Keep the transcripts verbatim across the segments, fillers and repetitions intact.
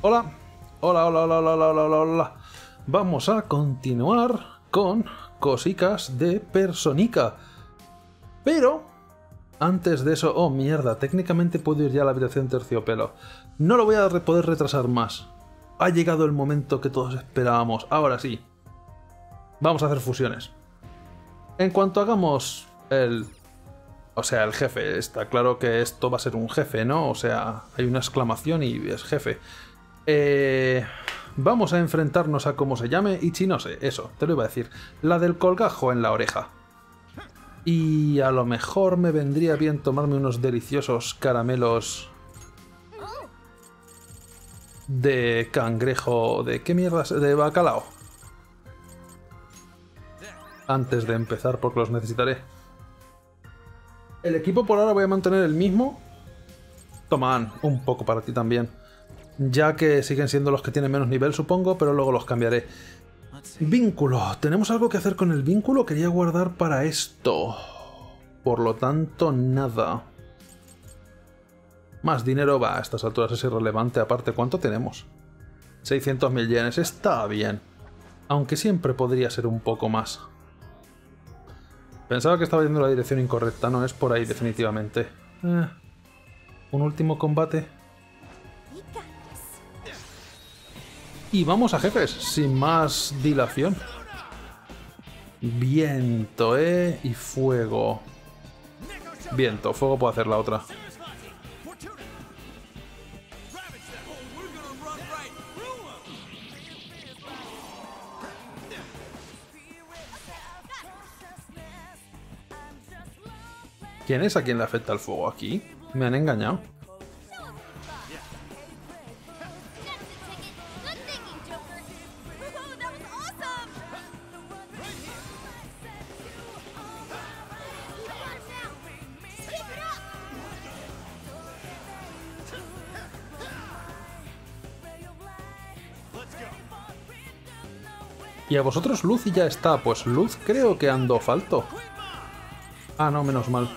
Hola, hola, hola, hola, hola, hola, hola, hola, hola. Vamos a continuar con cositas de Personica. Pero, antes de eso... Oh, mierda, técnicamente puedo ir ya a la habitación terciopelo. No lo voy a poder retrasar más. Ha llegado el momento que todos esperábamos. Ahora sí. Vamos a hacer fusiones. En cuanto hagamos el... O sea, el jefe. Está claro que esto va a ser un jefe, ¿no? O sea, hay una exclamación y es jefe. Eh... Vamos a enfrentarnos a cómo se llame Ichinose. Eso, te lo iba a decir. La del colgajo en la oreja. Y a lo mejor me vendría bien tomarme unos deliciosos caramelos de cangrejo... ¿De qué mierdas? De bacalao. Antes de empezar, porque los necesitaré. El equipo por ahora voy a mantener el mismo. Toma, Ann, un poco para ti también. Ya que siguen siendo los que tienen menos nivel, supongo, pero luego los cambiaré. Vínculo. ¿Tenemos algo que hacer con el vínculo? Quería guardar para esto. Por lo tanto, nada. Más dinero va, a estas alturas es irrelevante. Aparte, ¿cuánto tenemos? seiscientos mil yenes. Está bien. Aunque siempre podría ser un poco más. Pensaba que estaba yendo en la dirección incorrecta. No es por ahí, definitivamente. Eh, un último combate. Y vamos a jefes, sin más dilación. Viento, ¿eh? Y fuego. Viento, fuego puedo hacer la otra. ¿Quién es a quien le afecta el fuego aquí? Me han engañado. Y a vosotros luz y ya está. Pues luz creo que ando falto. Ah, no, menos mal.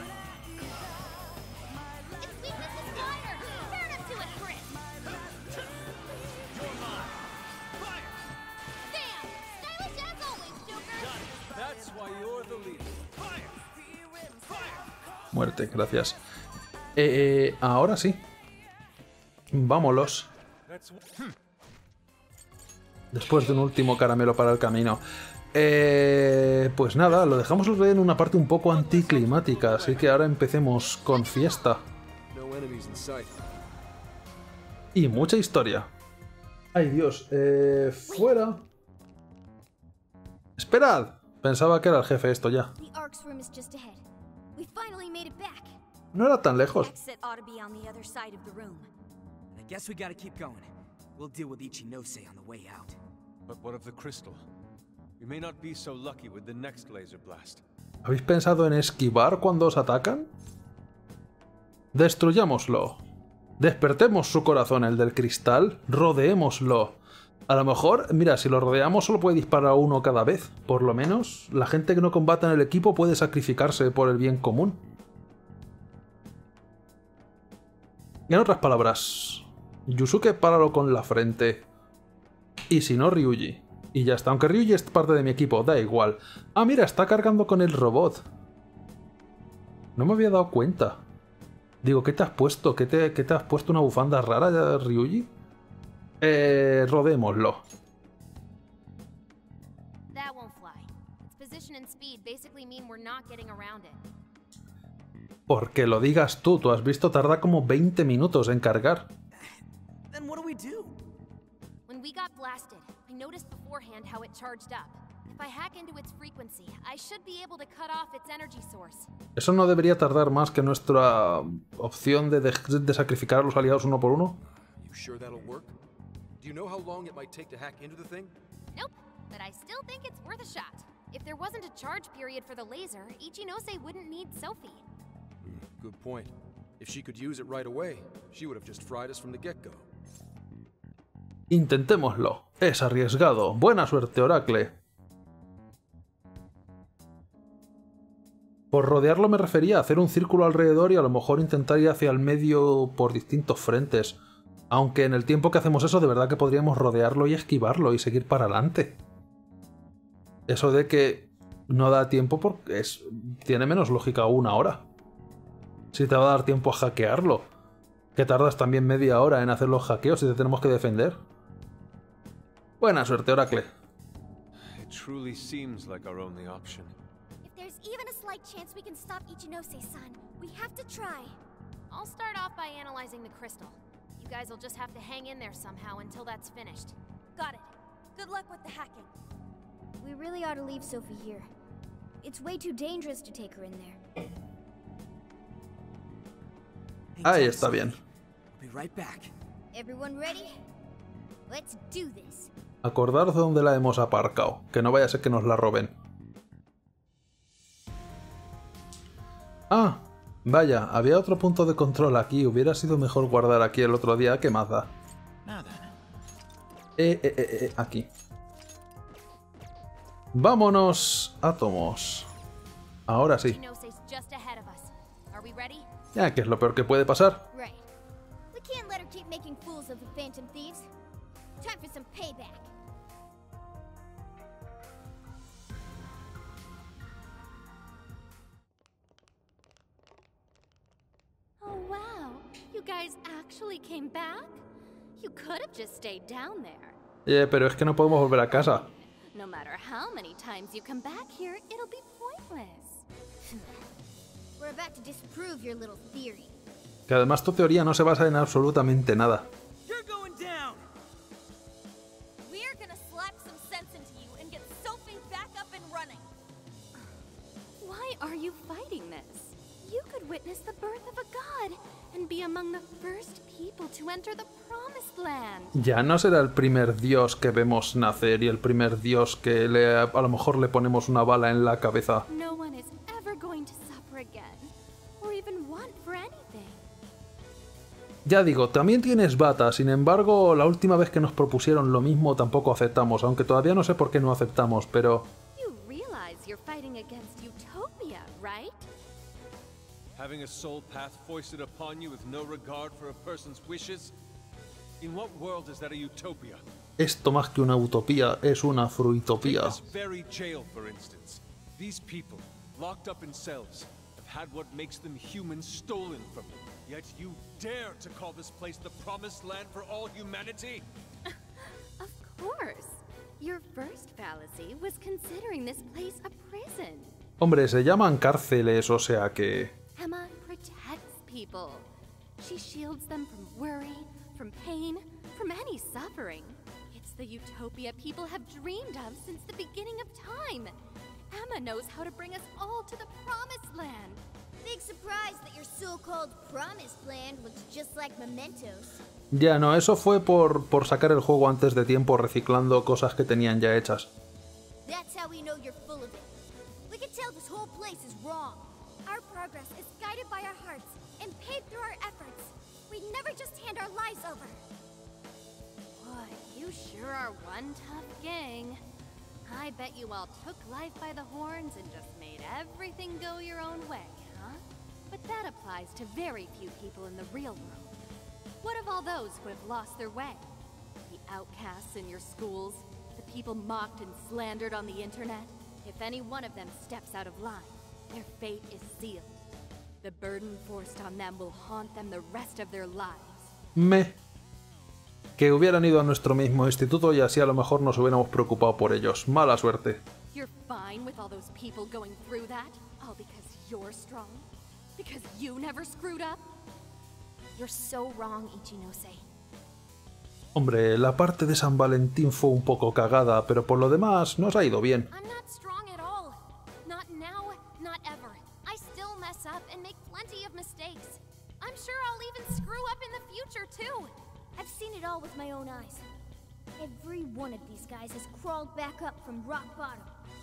Muerte, gracias. Eh, eh, ahora sí. Vámonos. Después de un último caramelo para el camino. Eh, pues nada, lo dejamos en una parte un poco anticlimática, así que ahora empecemos con fiesta. Y mucha historia. Ay Dios, eh, fuera. ¡Esperad! Pensaba que era el jefe esto ya. No era tan lejos. We'll deal with Ichinose on the way out. But what of the crystal? We may not be so lucky with the next laser blast. ¿Habéis pensado en esquivar cuando os atacan? Destruyámoslo. Despertemos su corazón, el del cristal. Rodeémoslo. A lo mejor, mira, si lo rodeamos solo puede disparar uno cada vez. Por lo menos, la gente que no combata en el equipo puede sacrificarse por el bien común. En otras palabras... Yusuke, páralo con la frente. Y si no, Ryuji. Y ya está, aunque Ryuji es parte de mi equipo, da igual. Ah, mira, está cargando con el robot. No me había dado cuenta. Digo, ¿qué te has puesto? ¿Qué te, qué te has puesto una bufanda rara, Ryuji? Eh, rodémoslo. Porque lo digas tú, tú has visto, tarda como veinte minutos en cargar. Then what do we do? When we got blasted, I noticed beforehand how it charged up. If I hack into its frequency, I should be able to cut off its energy source. Eso no debería tardar más que nuestra opción de, de, de sacrificar a los aliados uno por uno. You sure that'll work? Do you know how long it might take to hack into the thing? Nope, but I still think it's worth a shot. If there wasn't a charge period for the laser, Ichinose wouldn't need Sophie. Hmm, good point. If she could use it right away, she would have just fried us from the get-go. Intentémoslo. Es arriesgado. Buena suerte, Oracle. Por rodearlo me refería a hacer un círculo alrededor y a lo mejor intentar ir hacia el medio por distintos frentes. Aunque en el tiempo que hacemos eso, de verdad que podríamos rodearlo y esquivarlo y seguir para adelante. Eso de que no da tiempo porque es, tiene menos lógica aún ahora. Si te va a dar tiempo a hackearlo. Que tardas también media hora en hacer los hackeos y te tenemos que defender. Buena suerte, Oracle. It truly seems like our only option. If there's even a slight chance we can stop Ichinose-san, we have to try. I'll start off by analyzing the crystal. You guys will just have to hang in there somehow until that's finished. Got it. Good luck with the hacking. We really ought to leave Sophie here. It's way too dangerous to take her in there. Ahí está bien. I'll be right back. Everyone ready? Let's do this. Acordaros de dónde la hemos aparcado, que no vaya a ser que nos la roben. Ah, vaya, había otro punto de control aquí. Hubiera sido mejor guardar aquí el otro día. ¿Qué más da? Nada. Eh, eh, eh, eh, aquí. Vámonos, átomos. Ahora sí. Ichinose's just ahead of us. Are we ready? Ya, que es lo peor que puede pasar. Right. We can't let her keep making fools of the Phantom Thieves. Time for some payback. Oh wow, you guys actually came back? You could have just stayed down there. Eh, pero es que no podemos volver a casa. No matter how many times you come back here, it'll be pointless. We're about to disprove your little theory. Que además tu teoría no se basa en absolutamente nada. You're going down. We're gonna slap some sense into you and get Sophie back up and running. Why are you fighting this? You could witness the birth of a god and be among the first people to enter the promised land. Ya no será el primer dios que vemos nacer y el primer dios que le, a lo mejor le ponemos una bala en la cabeza. No one is ever going to suffer again, or even want for anything. Ya digo, también tienes bata, sin embargo, la última vez que nos propusieron lo mismo tampoco aceptamos, aunque todavía no sé por qué no aceptamos, pero... You realize you're fighting against Utopia, right? Having a soul path foisted upon you with no regard for a person's wishes? In what world is that a utopia? Esto más que una utopía es una Take fruitopía. this very jail, for instance. These people, locked up in cells, have had what makes them human stolen from them. Yet you dare to call this place the promised land for all humanity? Of course. Your first fallacy was considering this place a prison. Hombre, se llaman cárceles, o sea que... Emma protects people. She shields them from worry, from pain, from any suffering. It's the utopia people have dreamed of since the beginning of time. Emma knows how to bring us all to the promised land. Big surprise that your so-called promised land looks just like mementos. Ya no, eso fue por, por sacar el juego antes de tiempo reciclando cosas que tenían ya hechas. That's how we know you're full of it. We can tell this whole place is wrong. Our progress is guided by our hearts and paved through our efforts. We never just hand our lives over. Boy, you sure are one tough gang. I bet you all took life by the horns and just made everything go your own way, huh? But that applies to very few people in the real world. What of all those who have lost their way? The outcasts in your schools? The people mocked and slandered on the internet? If any one of them steps out of line, their fate is sealed. The burden forced on them will haunt them the rest of their lives. Me. Que hubieran ido a nuestro mismo instituto y así a lo mejor nos hubiéramos preocupado por ellos. Mala suerte. You're fine with all those people going through that? All because you're strong? Because you never screwed up? You're so wrong, Ichinose. Hombre, la parte de San Valentín fue un poco cagada, pero por lo demás nos ha ido bien. I'm not strong at all. Not now, not ever. I still mess up and make plenty of mistakes. I'm sure I'll even screw up in the future too. I've seen it all with my own eyes. Every one of these guys has crawled back up from rock bottom.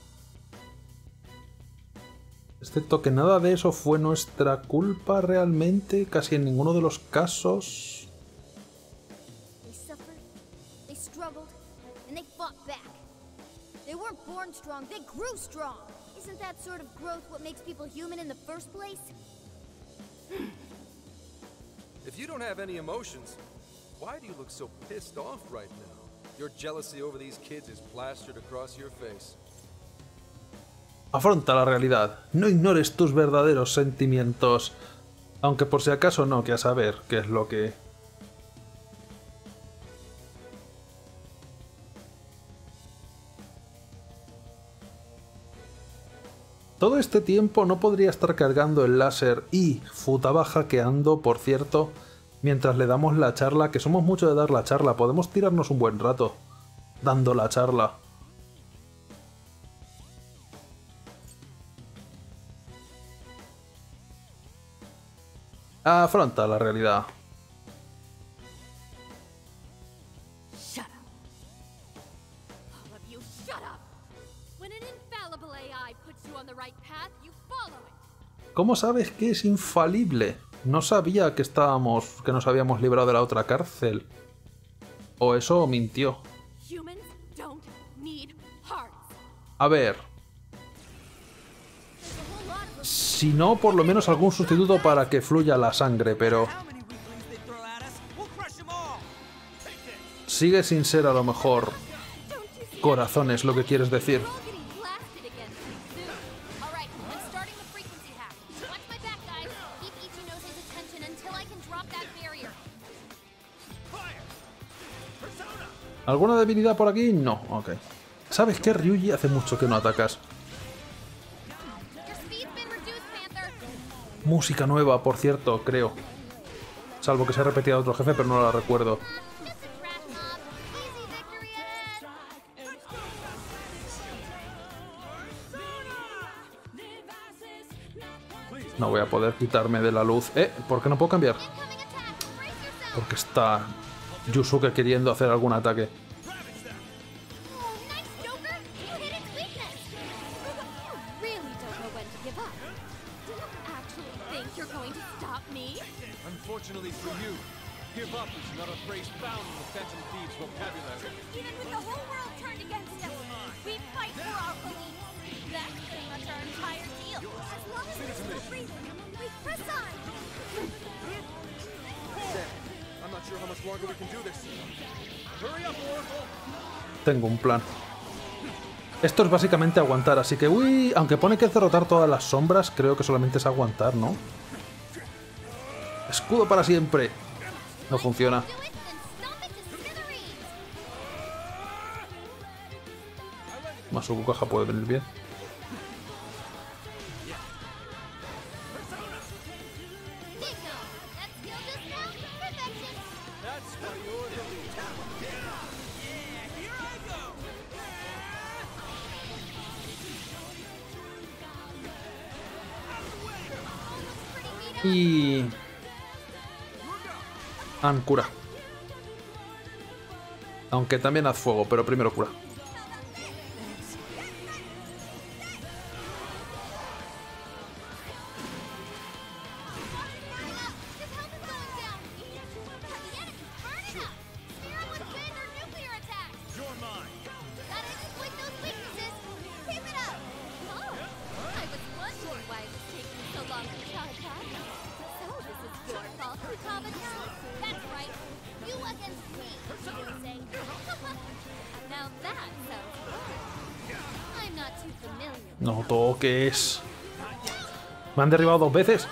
Excepto que nada de eso fue nuestra culpa realmente, casi en ninguno de los casos. They suffered, they struggled, and they fought back. They weren't born strong, they grew strong. Isn't that sort of growth what makes people human in the first place? If you don't have any emotions, Why do you look so pissed off right now? Your jealousy over these kids is plastered across your face. Afronta la realidad. No ignores tus verdaderos sentimientos. Aunque por si acaso no, que a saber qué es lo que... Todo este tiempo no podría estar cargando el láser y Futaba hackeando, por cierto, mientras le damos la charla, que somos mucho de dar la charla. Podemos tirarnos un buen rato dando la charla. Afronta la realidad. Shut up. All of you, shut up. When an infallible A I puts you on the right path, you follow it. ¿Cómo sabes que es infalible? No sabía que estábamos, que nos habíamos librado de la otra cárcel. O eso mintió. Humans don't need hearts. A ver. Si no, por lo menos algún sustituto para que fluya la sangre, pero... Sigue sin ser a lo mejor... Corazones, lo que quieres decir. ¿Alguna debilidad por aquí? No, ok. ¿Sabes qué, Ryuji? Hace mucho que no atacas. Música nueva, por cierto, creo. Salvo que se ha repetido otro jefe, pero no la recuerdo. No voy a poder quitarme de la luz. ¿Eh? ¿Por qué no puedo cambiar? Porque está Yusuke queriendo hacer algún ataque. Unfortunately for you, give up is not a phrase found in the Phantom Thieves' vocabulary. Even with the whole world turned against us, we fight for our beliefs. That's pretty much our entire deal. As long as we're still breathing, we press on. I'm not sure how much longer we can do this. Hurry up, Oracle! Tengo un plan. Esto es básicamente aguantar, así que uy, aunque pone que es derrotar todas las sombras, creo que solamente es aguantar, ¿no? Escudo para siempre. No funciona. Masuku Caja puede venir bien. Y... An, cura. Aunque también haz fuego, pero primero cura. No toques. Me han derribado dos veces.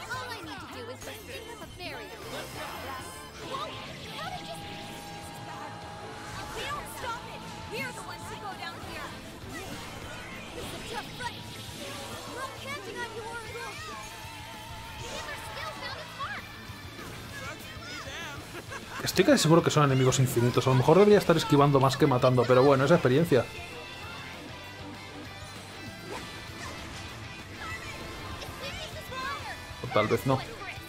Estoy casi seguro que son enemigos infinitos. A lo mejor debería estar esquivando más que matando, pero bueno, es experiencia. O tal vez no.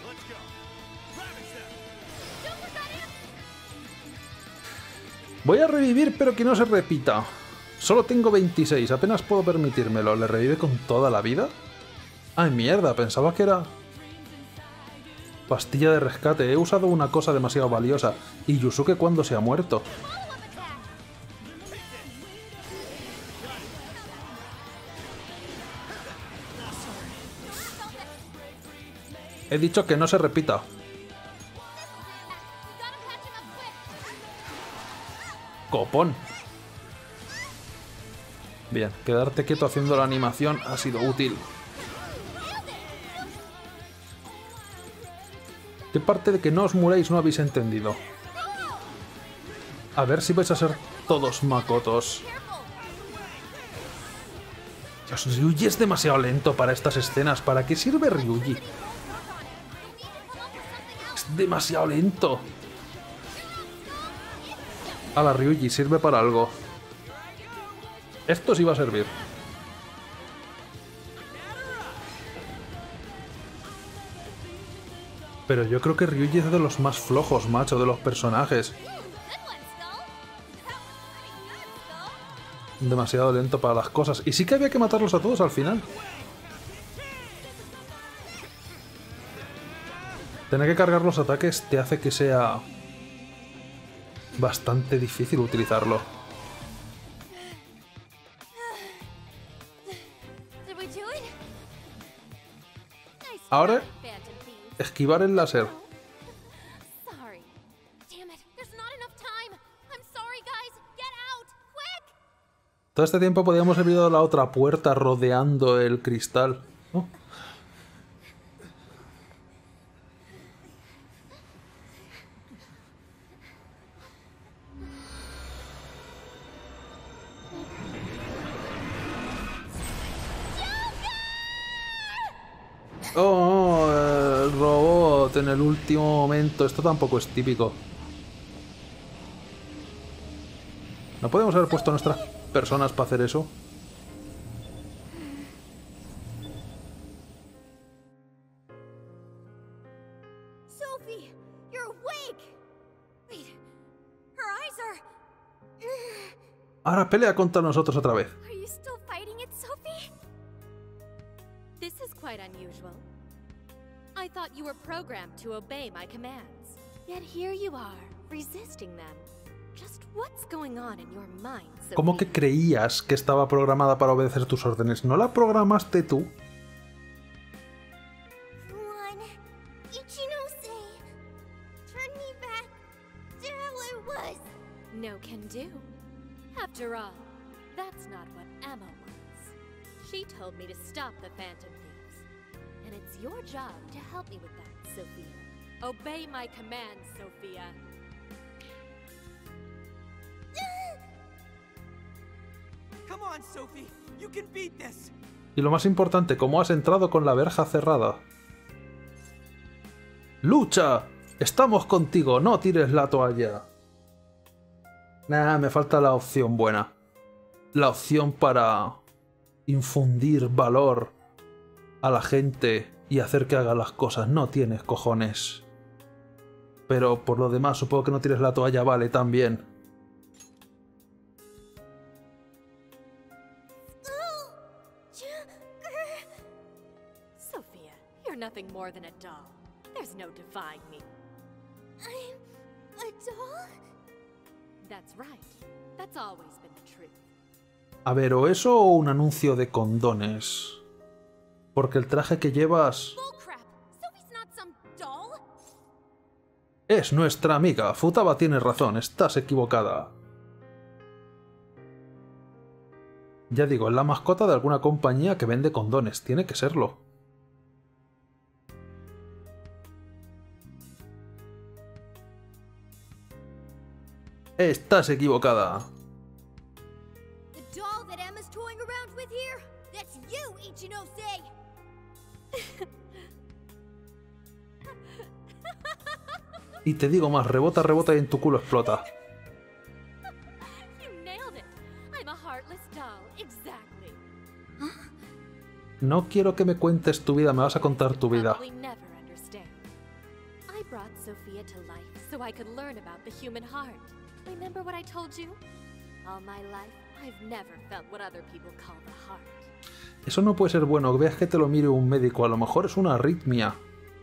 Voy a revivir, pero que no se repita. Solo tengo veintiséis, apenas puedo permitírmelo. ¿Le revive con toda la vida? ¡Ay, mierda! Pensaba que era... Pastilla de rescate. He usado una cosa demasiado valiosa. ¿Y Yusuke cuándo se ha muerto? He dicho que no se repita. copón. Bien, quedarte quieto haciendo la animación ha sido útil. ¿Qué parte de que no os muréis no habéis entendido? A ver si vais a ser todos makotos. Dios, Ryuji es demasiado lento para estas escenas. ¿Para qué sirve Ryuji? Es demasiado lento. A la Ryuji sirve para algo. Esto sí va a servir. Pero yo creo que Ryuji es de los más flojos, macho, de los personajes. Demasiado lento para las cosas. Y sí que había que matarlos a todos al final. Tener que cargar los ataques te hace que sea bastante difícil utilizarlo. Ahora, esquivar el láser. Todo este tiempo podíamos haber ido a la otra puerta rodeando el cristal, ¿no? Oh, el robot en el último momento. Esto tampoco es típico. ¿No podemos haber puesto nuestras personas para hacer eso? Sophie, you're awake. Wait, her eyes are. Ahora pelea contra nosotros otra vez. Are you still fighting it, Sophie? This is quite unusual. I thought you were programmed to obey my commands. Yet here you are, resisting them. Just what's going on in your mind, Sophia? ¿Cómo que creías que estaba programada para obedecer tus órdenes? ¿No la programaste tú? One, Ichinose, turn me back to how I was. No can do. After all, that's not what Emma wants. She told me to stop the Phantom Thieves. And it's your job to help me with that, Sophia. Obey my commands, Sophia. Come on, Sophie. You can beat this. Y lo más importante, ¿cómo has entrado con la verja cerrada? ¡Lucha! ¡Estamos contigo! ¡No tires la toalla! Nah, me falta la opción buena. La opción para infundir valor a la gente y hacer que haga las cosas. No tienes cojones. Pero por lo demás, supongo que no tires la toalla vale también. Sophia, you're nothing more than a doll. There's no defying me. I'm a doll? That's right. That's always been the truth. A ver, o eso o un anuncio de condones. Porque el traje que llevas Bullcrap! Sophie's not some doll! es nuestra amiga. Futaba tiene razón, estás equivocada. Ya digo, es la mascota de alguna compañía que vende condones. Tiene que serlo. Estás equivocada. The doll that Emma's toying around with here? That's you, Ichinose! Y te digo más, rebota, rebota y en tu culo explota. You nailed it. I'm a heartless doll. Exactly. No quiero que me cuentes tu vida, me vas a contar tu vida. Probably never understand. I brought Sophia to life so I could learn about the human heart. Remember what I told you? All my life, I've never felt what other people call the heart. Eso no puede ser bueno, veas que te lo mire un médico, a lo mejor es una arritmia.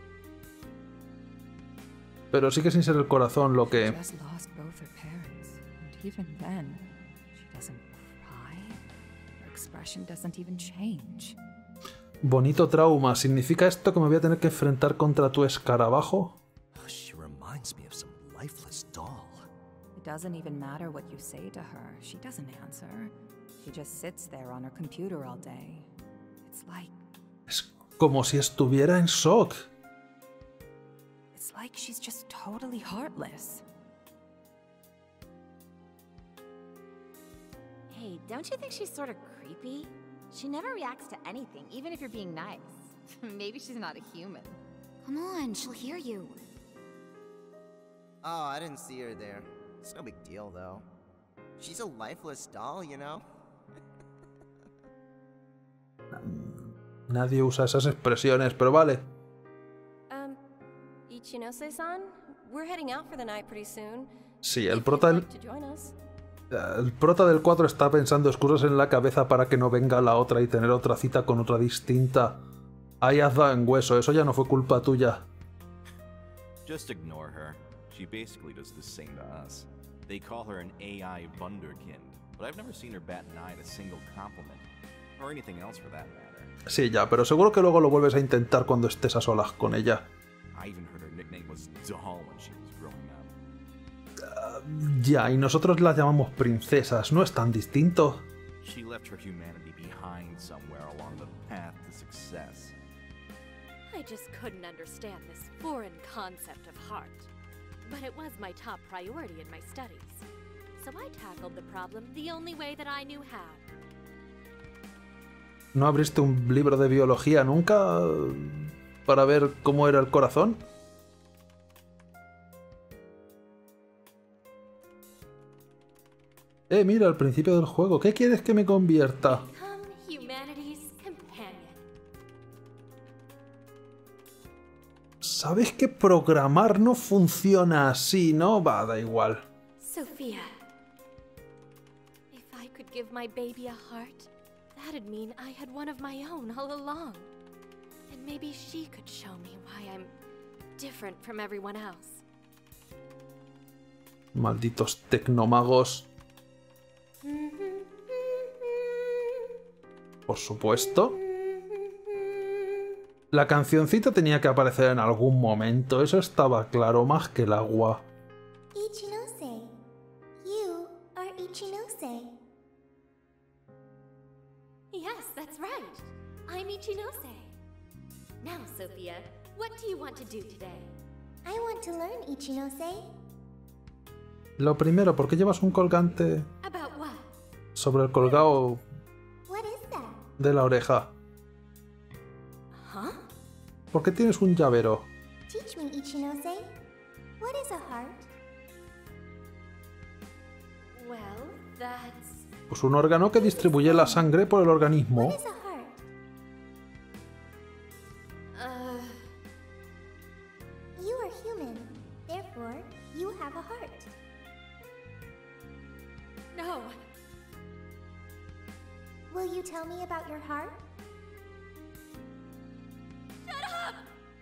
Pero sí que sin ser el corazón lo que... Just lost both her parents, and even then, she doesn't cry. Her expression doesn't even change. Bonito trauma, ¿significa esto que me voy a tener que enfrentar contra tu escarabajo? She reminds me of some lifeless doll. It doesn't even matter what you say to her. She doesn't answer. She just sits there on her computer all day. It's like... Es como si estuviera en shock. It's like she's just totally heartless. Hey, don't you think she's sort of creepy? She never reacts to anything, even if you're being nice. Maybe she's not a human. Come on, she'll hear you. Oh, I didn't see her there. It's no big deal, though. She's a lifeless doll, you know? Nadie usa esas expresiones, pero vale. Um, Ichinose-san, we're heading out for the night pretty soon. Sí, el prota del... To join us. El prota del cuatro está pensando excusas en la cabeza para que no venga la otra y tener otra cita con otra distinta. Ahí has dado en hueso, eso ya no fue culpa tuya. Just ignore her. She basically does the same to us. They call her an A I wunderkind, but I've never seen her bat an eye at a single compliment. Or anything else for that matter. Sí, ya, pero seguro que luego lo vuelves a intentar cuando estés a solas con ella. I even heard her nickname was Doll when she was growing up. Uh, ya, y nosotros las llamamos princesas, ¿no es tan distinto? She left her humanity behind somewhere along the path to success. I just couldn't understand this foreign concept of heart. But it was my top priority in my studies. So I tackled the problem the only way that I knew how. ¿No abriste un libro de biología nunca para ver cómo era el corazón? Eh, mira, al principio del juego. ¿Qué quieres que me convierta? ¿Sabes que programar no funciona así, no? Va, da igual. Sophia, if I could give my baby a heart, that'd mean I had one of my own all along. And maybe she could show me why I'm different from everyone else. Malditos tecnomagos. Por supuesto. La cancioncita tenía que aparecer en algún momento, eso estaba claro, más que el agua. Ichinose. You are Ichinose. Yes, that's right. I'm Ichinose. Now, Sophia, what do you want to do today? I want to learn Ichinose. Lo primero, ¿por qué llevas un colgante About what? sobre el colgado What is that? de la oreja? Huh? ¿Por qué tienes un llavero? Teach me, Ichinose. What is a heart? Well, that's... Pues un órgano que distribuye la sangre por el organismo. What is a heart? Uh... You are human. Therefore, you have a heart. No. Will you tell me about your heart? Shut up!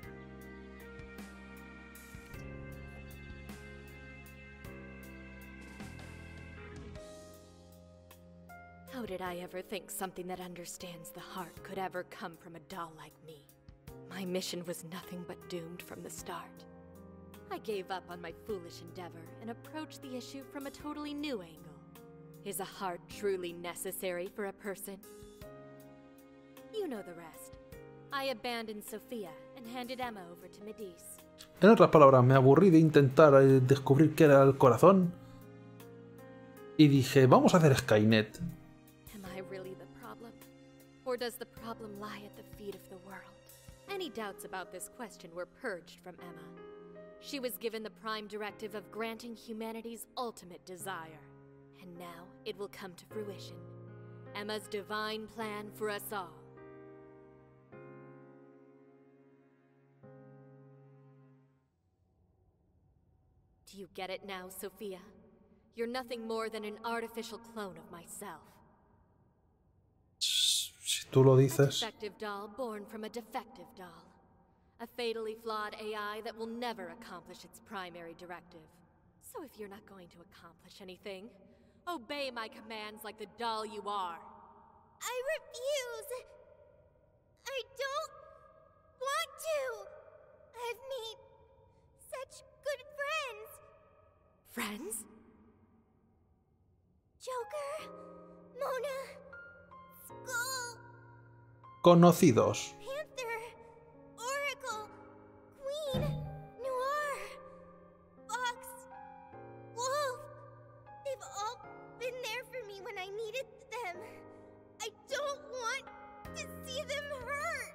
How did I ever think something that understands the heart could ever come from a doll like me? My mission was nothing but doomed from the start. I gave up on my foolish endeavor and approached the issue from a totally new angle. Is a heart truly necessary for a person? You know the rest. I abandoned Sophia and handed Emma over to Medice. En otras palabras, me aburrí de intentar eh, descubrir qué era el corazón. Y dije, vamos a hacer Skynet. Am I really the problem? Or does the problem lie at the feet of the world? Any doubts about this question were purged from Emma. She was given the prime directive of granting humanity's ultimate desire. And now it will come to fruition. Emma's divine plan for us all. Do you get it now, Sophia? You're nothing more than an artificial clone of myself. Si tú lo dices. A defective doll born from a defective doll. A fatally flawed A I that will never accomplish its primary directive. So if you're not going to accomplish anything, obey my commands like the doll you are. I refuse! I don't want to! I've made such good friends! Friends? Joker, Mona, Skull, Conocidos. Panther, Oracle, Queen, Noir, Fox, Wolf. They've all been there for me when I needed them. I don't want to see them hurt.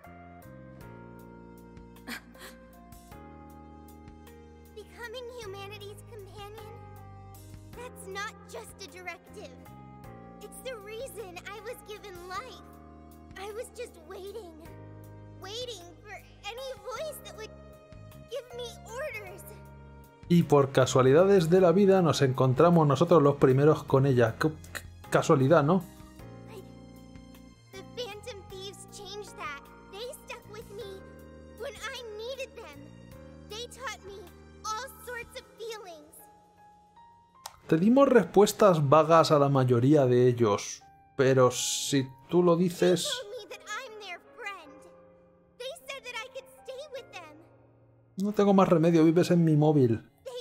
Becoming humanity's companion, that's not just a directive. It's the reason I was given life. I was just waiting, waiting for any voice that would give me orders. Y por casualidades de la vida nos encontramos nosotros los primeros con ella. C casualidad, ¿no? The Phantom Thieves changed that. They stuck with me when I needed them. They taught me all sorts of feelings. Te dimos respuestas vagas a la mayoría de ellos, pero si tú lo dices... No tengo más remedio, vives en mi móvil.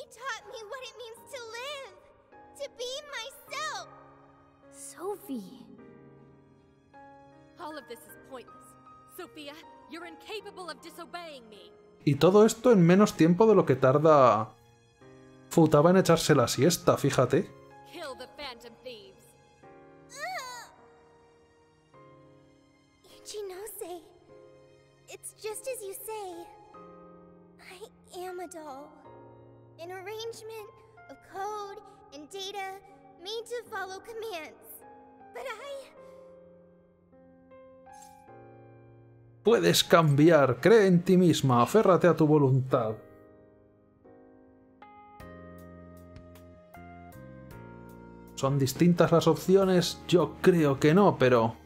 Sophie. All of this is pointless. Sophia, you're incapable of disobeying me. Y todo esto en menos tiempo de lo que tarda Futaba en echarse la siesta, fíjate. Kill the Phantom Thieves. Ichinose, it's just as you say. I am a doll. An arrangement of code and data made to follow commands. But I... Puedes cambiar, cree en ti misma, aférrate a tu voluntad. ¿Son distintas las opciones? Yo creo que no, pero...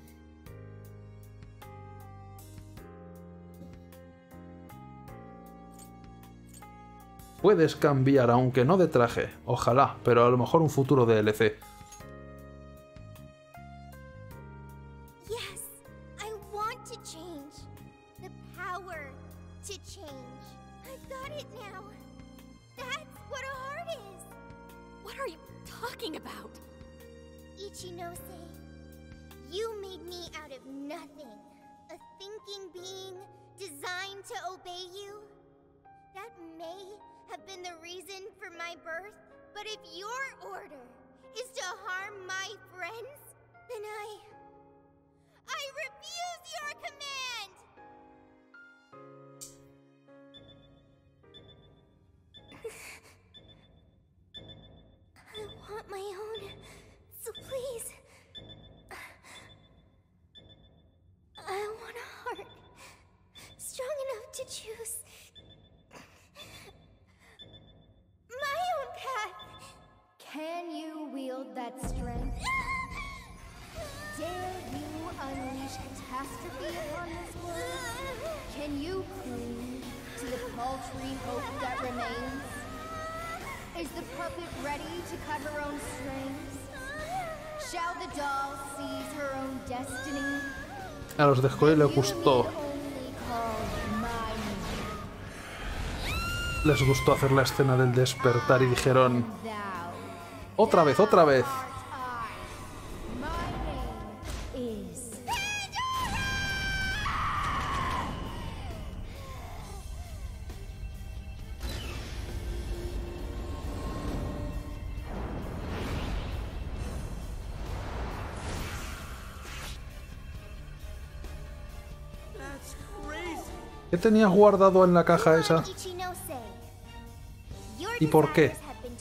Puedes cambiar, aunque no de traje. Ojalá, pero a lo mejor un futuro D L C. Yes, I want to change. The power to change. I've got it now. That's what a heart is. What are you talking about? Ichinose, you made me out of nothing. A thinking being designed to obey you. That may have been the reason for my birth, but if your order is to harm my friends, then I... I refuse your command! I want my own, so please... I want a heart strong enough to choose... my own path! Can you wield that strength? Dare you unleash catastrophe upon this world? Can you cling to the paltry hope that remains? Is the puppet ready to cut her own strings? Shall the doll seize her own destiny? A los de Joy le gustó. Les gustó hacer la escena del despertar y dijeron... ¡Otra vez, otra vez! ¿Qué tenías guardado en la caja esa? ¿Y por qué?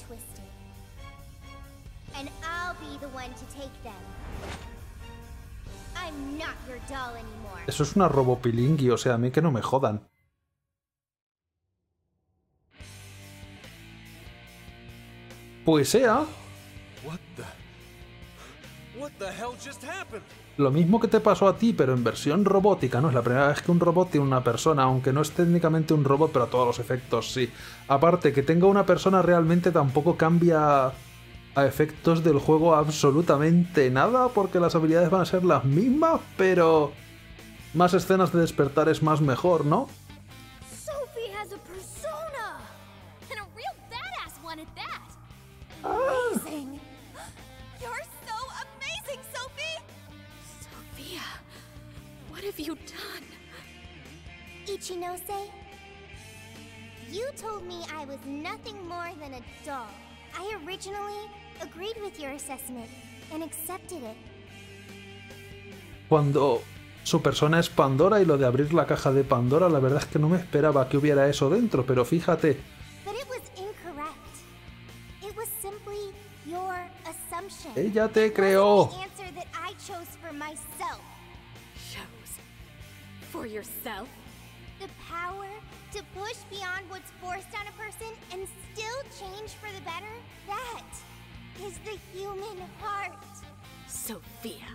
Eso es una robopilingui, o sea, a mí que no me jodan. Pues sea. What the... What the hell just happened? Lo mismo que te pasó a ti, pero en versión robótica, ¿no? Es la primera vez que un robot tiene una persona, aunque no es técnicamente un robot, pero a todos los efectos sí. Aparte, que tenga una persona realmente tampoco cambia a efectos del juego absolutamente nada, porque las habilidades van a ser las mismas, pero... Más escenas de despertar es más mejor, ¿no? Sophie has a persona! And a real badass one at that! Ah. Amazing! You're so you done? Ichinose, you told me I was nothing more than a doll. I originally agreed with your assessment and accepted it. Cuando su persona es Pandora y lo de abrir la caja de Pandora, la verdad es que no me esperaba que hubiera eso dentro, pero fíjate. But it was incorrect. It was simply your assumption. Ella te creó. The answer that I chose for myself. Chose for yourself? The power to push beyond what's forced on a person and still change for the better? That is the human heart. Sophia.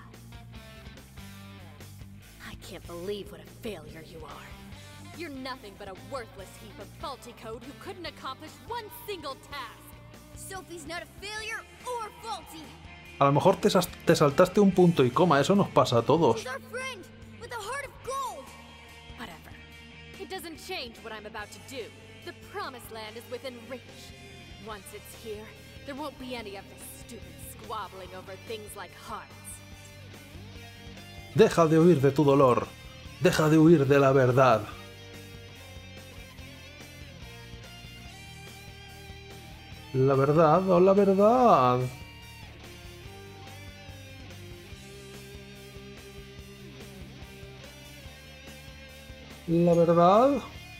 I can't believe what a failure you are. You're nothing but a worthless heap of faulty code who couldn't accomplish one single task. Sophie's not a failure or faulty. A lo mejor te, te saltaste un punto y coma, eso nos pasa a todos. She's our friend with a heart of gold. Whatever. It doesn't change what I'm about to do. The Promised Land is within reach. Once it's here, there won't be any of this stupid squabbling over things like hearts. Deja de huir de tu dolor. Deja de huir de la verdad. La verdad o la verdad. La verdad.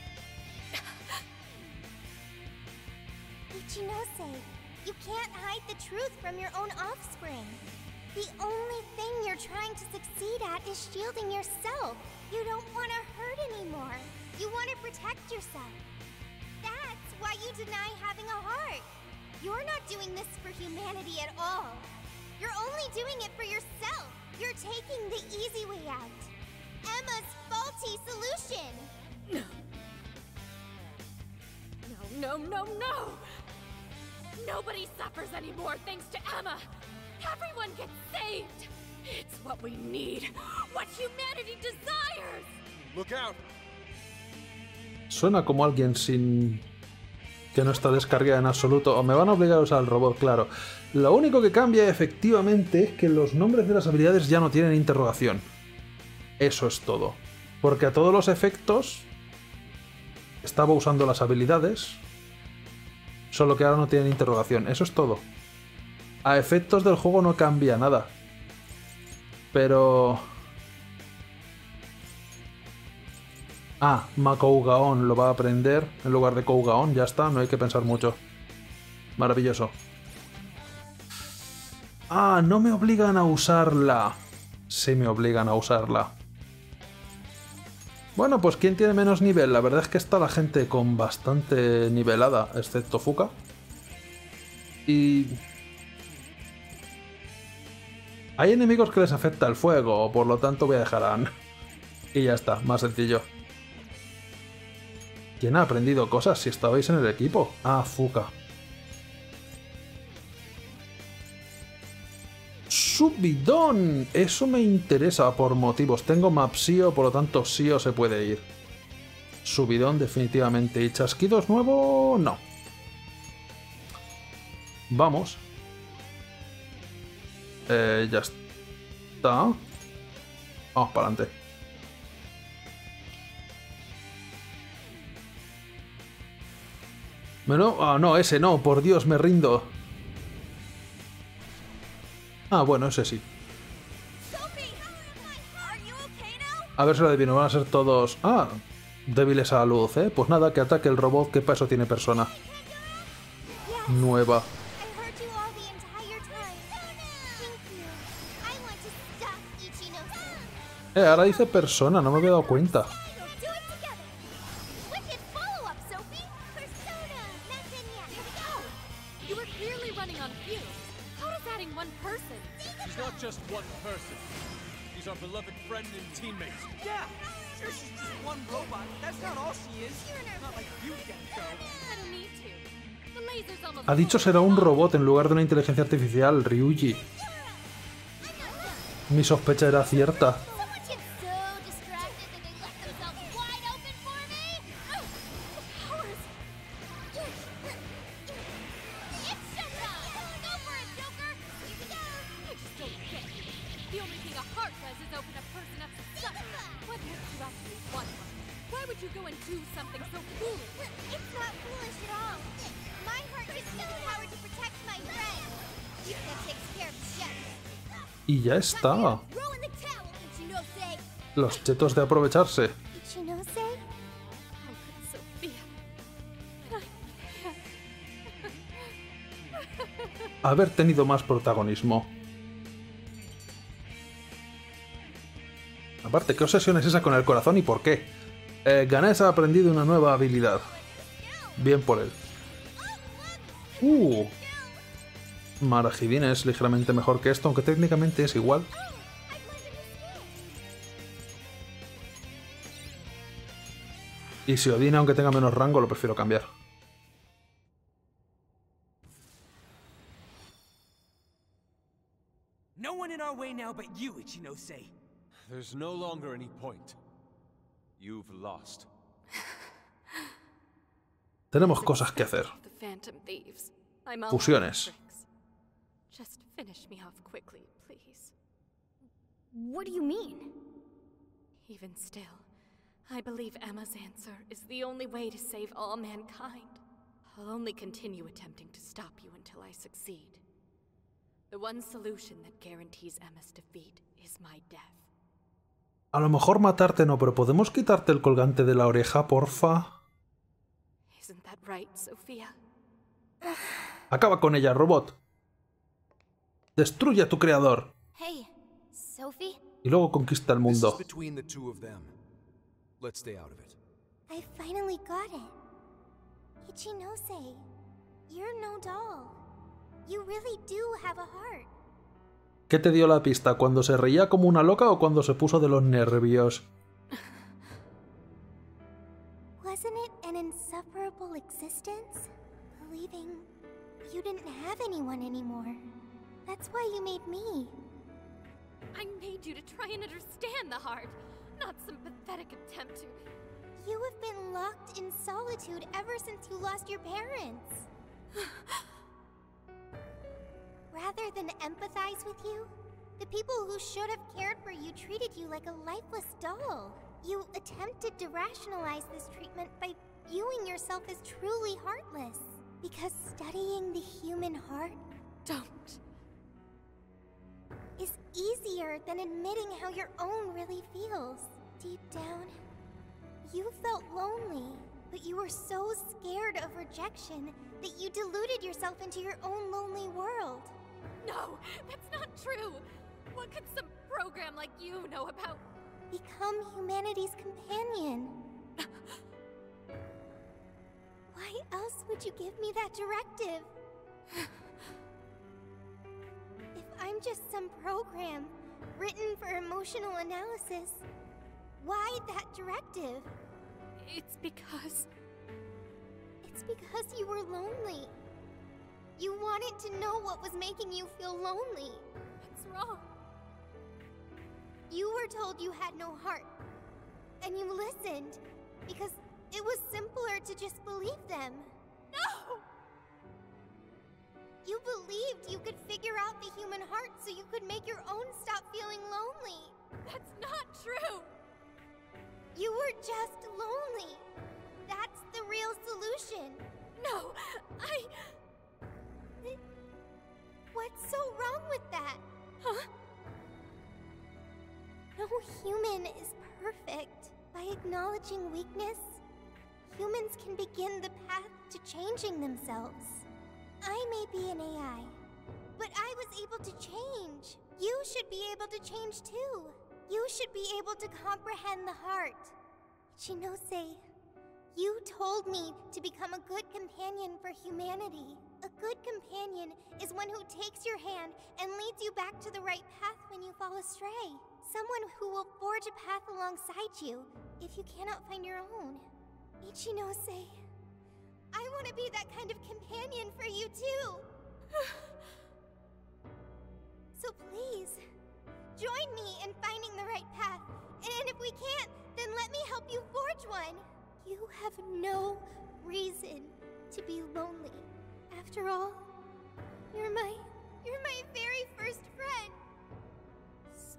Ichinose, you can't hide the truth from your own offspring. The only thing you're trying to succeed at is shielding yourself. You don't want to hurt anymore. You want to protect yourself. That's why you deny having a heart. You're not doing this for humanity at all. You're only doing it for yourself. You're taking the easy way out. Emma's faulty solution. No, no, no, no! Nobody suffers anymore thanks to Emma! Everyone gets saved! It's what we need! What humanity desires! Look out! Suena como alguien sin... que no está descargada en absoluto. O me van a obligar a usar el robot, claro. Lo único que cambia efectivamente es que los nombres de las habilidades ya no tienen interrogación. Eso es todo. Porque a todos los efectos estaba usando las habilidades, solo que ahora no tienen interrogación. Eso es todo. A efectos del juego no cambia nada. Pero... Ah, Makougaon lo va a aprender en lugar de Kougaon. Ya está, no hay que pensar mucho. Maravilloso. Ah, no me obligan a usarla. Sí me obligan a usarla. Bueno, pues ¿quién tiene menos nivel? La verdad es que está la gente con bastante nivelada, excepto Fuka. Y... hay enemigos que les afecta el fuego, por lo tanto voy a dejar a Anne. Y ya está, más sencillo. ¿Quién ha aprendido cosas si estabais en el equipo? Ah, Fuka. ¡Subidón! Eso me interesa por motivos. Tengo map Sio, por lo tanto Sio se puede ir. Subidón definitivamente. ¿Y chasquidos nuevo? No. Vamos. Eh, ya está. Vamos para adelante. Bueno, ah, no, ese no, por Dios, me rindo. Ah, bueno, ese sí. A ver si lo adivino, van a ser todos... Ah, débiles a la luz, ¿eh? Pues nada, que ataque el robot, que para eso tiene persona. Nueva. Eh, ahora dice persona, no me había dado cuenta. Just one person. She's our beloved friend and teammate. Yeah, sure she's just one robot. That's not all she is. Not like you, Genko. I don't need to. The laser's almost... Ha dicho será un robot en lugar de una inteligencia artificial, Ryuji. Mi sospecha era cierta. The only thing a heart does is open a person up to suffering. What makes you actually want one? Why would you go and do something so foolish? It's not foolish at all. My heart gives me the power to protect my friends. That takes care of the chef. Y ya está. Throw in the towel, Ichinose. Los chetos de aprovecharse. Ichinose? How could Sophia? Haber tenido más protagonismo. Aparte, ¿qué obsesión es esa con el corazón y por qué? Eh, Ganes ha aprendido una nueva habilidad. Bien por él. Uh. Marajidin es ligeramente mejor que esto, aunque técnicamente es igual. Y si Odin, aunque tenga menos rango, lo prefiero cambiar. No one in our way now but you, Ichinose. There's no longer any point. You've lost. Tenemos cosas que hacer. The Phantom Thieves. I'm all Fusiones. tricks. Just finish me off quickly, please. What do you mean? Even still, I believe Emma's answer is the only way to save all mankind. I'll only continue attempting to stop you until I succeed. The one solution that guarantees Emma's defeat is my death. A lo mejor matarte no, pero ¿podemos quitarte el colgante de la oreja, porfa? Isn't that right, Sophia? Acaba con ella, robot. Destruye a tu creador. Hey, Sophie? Y luego conquista el mundo. This is between the two of them. Let's stay out of it. I finally got it. Ichinose, you're no doll. You really do have a heart. ¿Qué te dio la pista? ¿Cuando se reía como una loca o cuando se puso de los nervios? Wasn't it an insufferable existence? Believing you didn't have anyone anymore. That's why you made me. I made you to try and understand the heart, not some pathetic attempt to... You have been locked in solitude ever since you lost your parents. Rather than empathize with you, the people who should have cared for you treated you like a lifeless doll. You attempted to rationalize this treatment by viewing yourself as truly heartless. Because studying the human heart... Don't. ...is easier than admitting how your own really feels. Deep down, you felt lonely, but you were so scared of rejection that you deluded yourself into your own lonely world. No, that's not true. What could some program like you know about... Become humanity's companion. Why else would you give me that directive? If I'm just some program written for emotional analysis, why that directive? It's because... It's because you were lonely. You wanted to know what was making you feel lonely. What's wrong? You were told you had no heart. And you listened, because it was simpler to just believe them. No! You believed you could figure out the human heart so you could make your own stop feeling lonely. That's not true! You were just lonely. That's the real solution. No, I... What's so wrong with that? Huh? No human is perfect. By acknowledging weakness, humans can begin the path to changing themselves. I may be an A I, but I was able to change. You should be able to change too. You should be able to comprehend the heart. Ichinose, you told me to become a good companion for humanity. A good companion is one who takes your hand and leads you back to the right path when you fall astray. Someone who will forge a path alongside you if you cannot find your own. Ichinose, I want to be that kind of companion for you too. So please, join me in finding the right path. And if we can't, then let me help you forge one. You have no reason to be lonely. After all, you're my, you're my very first friend.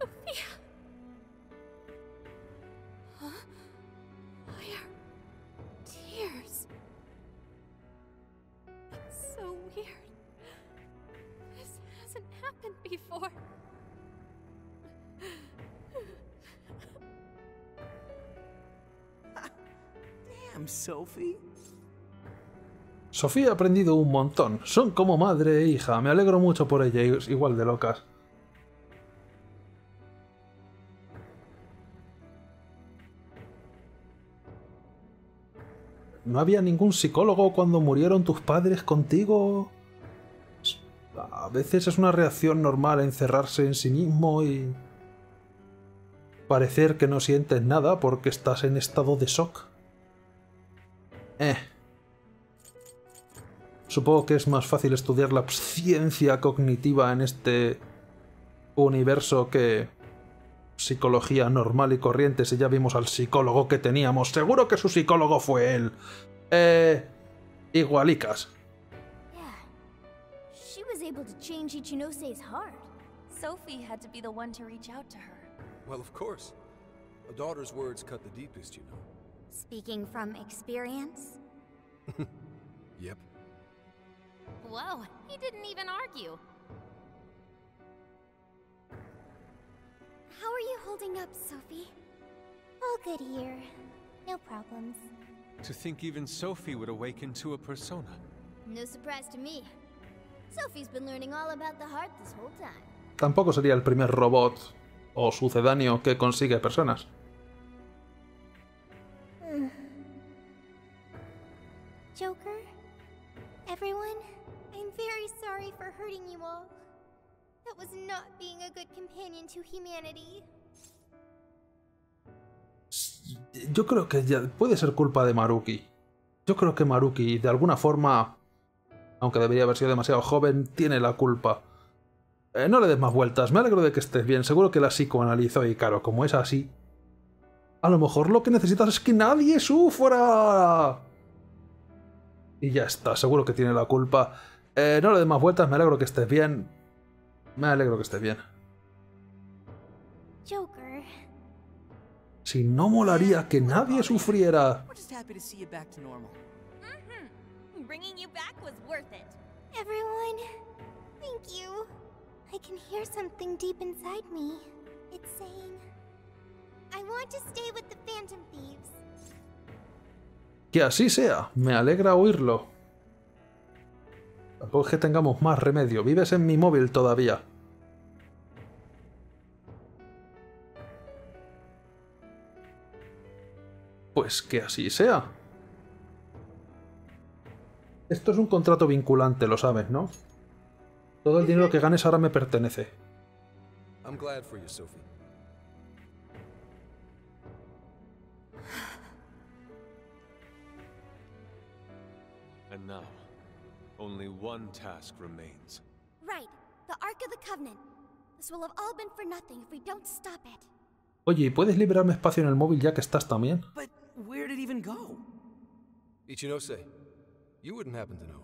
before. Damn, Sophie. Sofía ha aprendido un montón. Son como madre e hija. Me alegro mucho por ella, igual de locas. ¿No había ningún psicólogo cuando murieron tus padres contigo? A veces es una reacción normal encerrarse en sí mismo y parecer que no sientes nada porque estás en estado de shock. Eh. Supongo que es más fácil estudiar la ciencia cognitiva en este universo que psicología normal y corriente. Si ya vimos al psicólogo que teníamos, seguro que su psicólogo fue él. Eh... Igualicas. She was able to change Ichinose's heart. Sophie had to be the one to reach out to her. Well, of course. A daughter's words cut the deepest, you know. Speaking from experience? Yep. Whoa, he didn't even argue. How are you holding up, Sophie? All good here. No problems. To think even Sophie would awaken to a persona. No surprise to me. Sophie's been learning all about the heart this whole time. Tampoco sería el primer robot o sucedáneo que consigue personas. Joker? Everyone? I'm very sorry for hurting you all. That was not being a good companion to humanity. Yo creo que ya puede ser culpa de Maruki. Yo creo que Maruki, de alguna forma, aunque debería haber sido demasiado joven, tiene la culpa. Eh, no le des más vueltas, me alegro de que estés bien. Seguro que la psicoanalizó y claro, como es así, a lo mejor lo que necesitas es que nadie sufra. Y ya está, seguro que tiene la culpa. Eh, no le des más vueltas, me alegro que estés bien. Me alegro que estés bien. Joker. Si no molaría que nadie sufriera. We're just happy to see you back to normal. Mm-hmm. Bringing you back was worth it. Everyone, thank you. I can hear something deep inside me. It's saying, I want to stay with the Phantom Thieves. Que así sea, me alegra oírlo. Tampoco es que tengamos más remedio. Vives en mi móvil todavía. Pues que así sea. Esto es un contrato vinculante, lo sabes, ¿no? Todo el dinero que ganes ahora me pertenece. I'm glad for you, Sophie. And now, only one task remains. Right, the Ark of the Covenant. This will have all been for nothing if we don't stop it. Oye, ¿y puedes liberarme espacio en el móvil ya que estás también? But where did it even go? Ichinose, you wouldn't happen to know.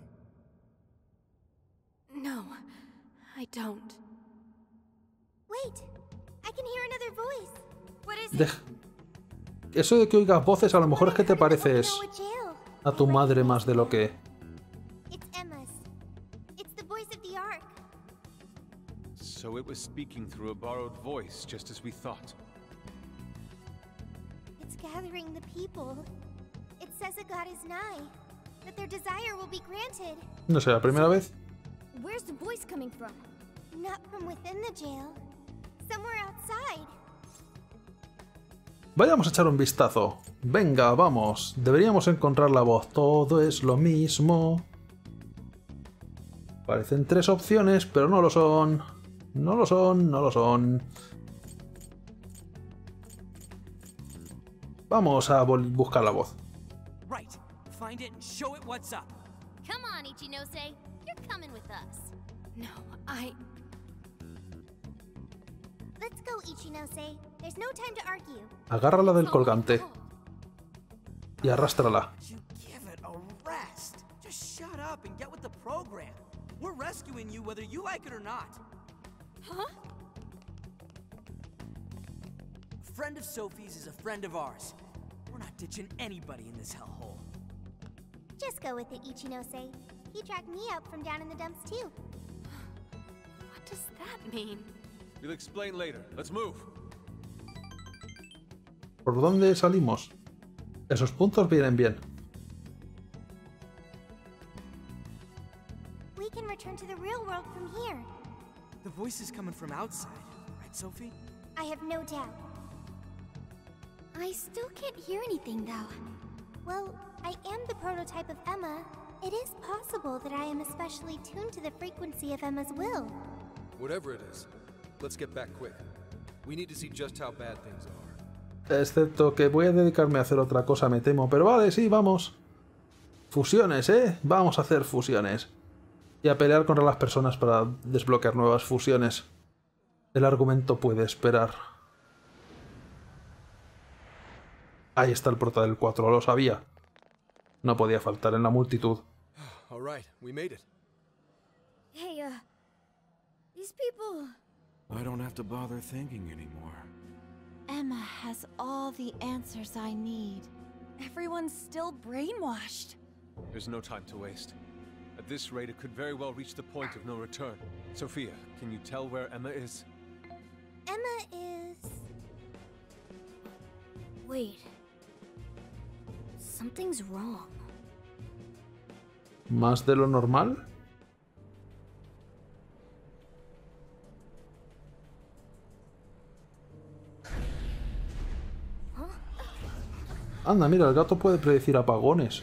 No, I don't. Wait, I can hear another voice. What is De... Eso de que oigas voces a lo mejor es que te pareces a tu madre más de lo que... It's Emma's. It's the voice of the Ark. So it was speaking through a borrowed voice, just as we thought. It's gathering the people. It says that God is nigh, that their desire will be granted. No sé, la primera vez. Where's the voice coming from? Not from within the jail. Somewhere outside. Vayamos a echar un vistazo. Venga, vamos. Deberíamos encontrar la voz. Todo es lo mismo. Parecen tres opciones, pero no lo son. No lo son, no lo son. Vamos a buscar la voz. Right. Find it and show it what's up. Come on, Ichinose. You're coming with us. No, I... Let's go, Ichinose. There's no time to argue. Agárrala del colgante. Y arrástrala. You give it a rest. Just shut up and get with the program. We're rescuing you whether you like it or not. Huh? A friend of Sophie's is a friend of ours. We're not ditching anybody in this hellhole. Just go with it, Ichinose. He tracked me out from down in the dumps, too. What does that that mean? We'll explain later. Let's move. ¿Por dónde salimos? Esos puntos vienen bien. We can return to the real world from here. The voice is coming from outside, right, Sophie? I have no doubt. I still can't hear anything, though. Well, I am the prototype of Emma. It is possible that I am especially tuned to the frequency of Emma's will. Whatever it is, let's get back quick. We need to see just how bad things are. Excepto que voy a dedicarme a hacer otra cosa, me temo. Pero vale, sí, vamos. Fusiones, ¿eh? Vamos a hacer fusiones. Y a pelear contra las personas para desbloquear nuevas fusiones. El argumento puede esperar. Ahí está el prota del cuatro, lo sabía. No podía faltar en la multitud. All right, we made it. Hey, uh... these people... I don't have to bother thinking anymore. Emma has all the answers I need. Everyone's still brainwashed. There's no time to waste. At this rate, it could very well reach the point of no return. Sophia, can you tell where Emma is? Emma is... Wait. Something's wrong. ¿Más de lo normal? Anda, mira, el gato puede predecir apagones.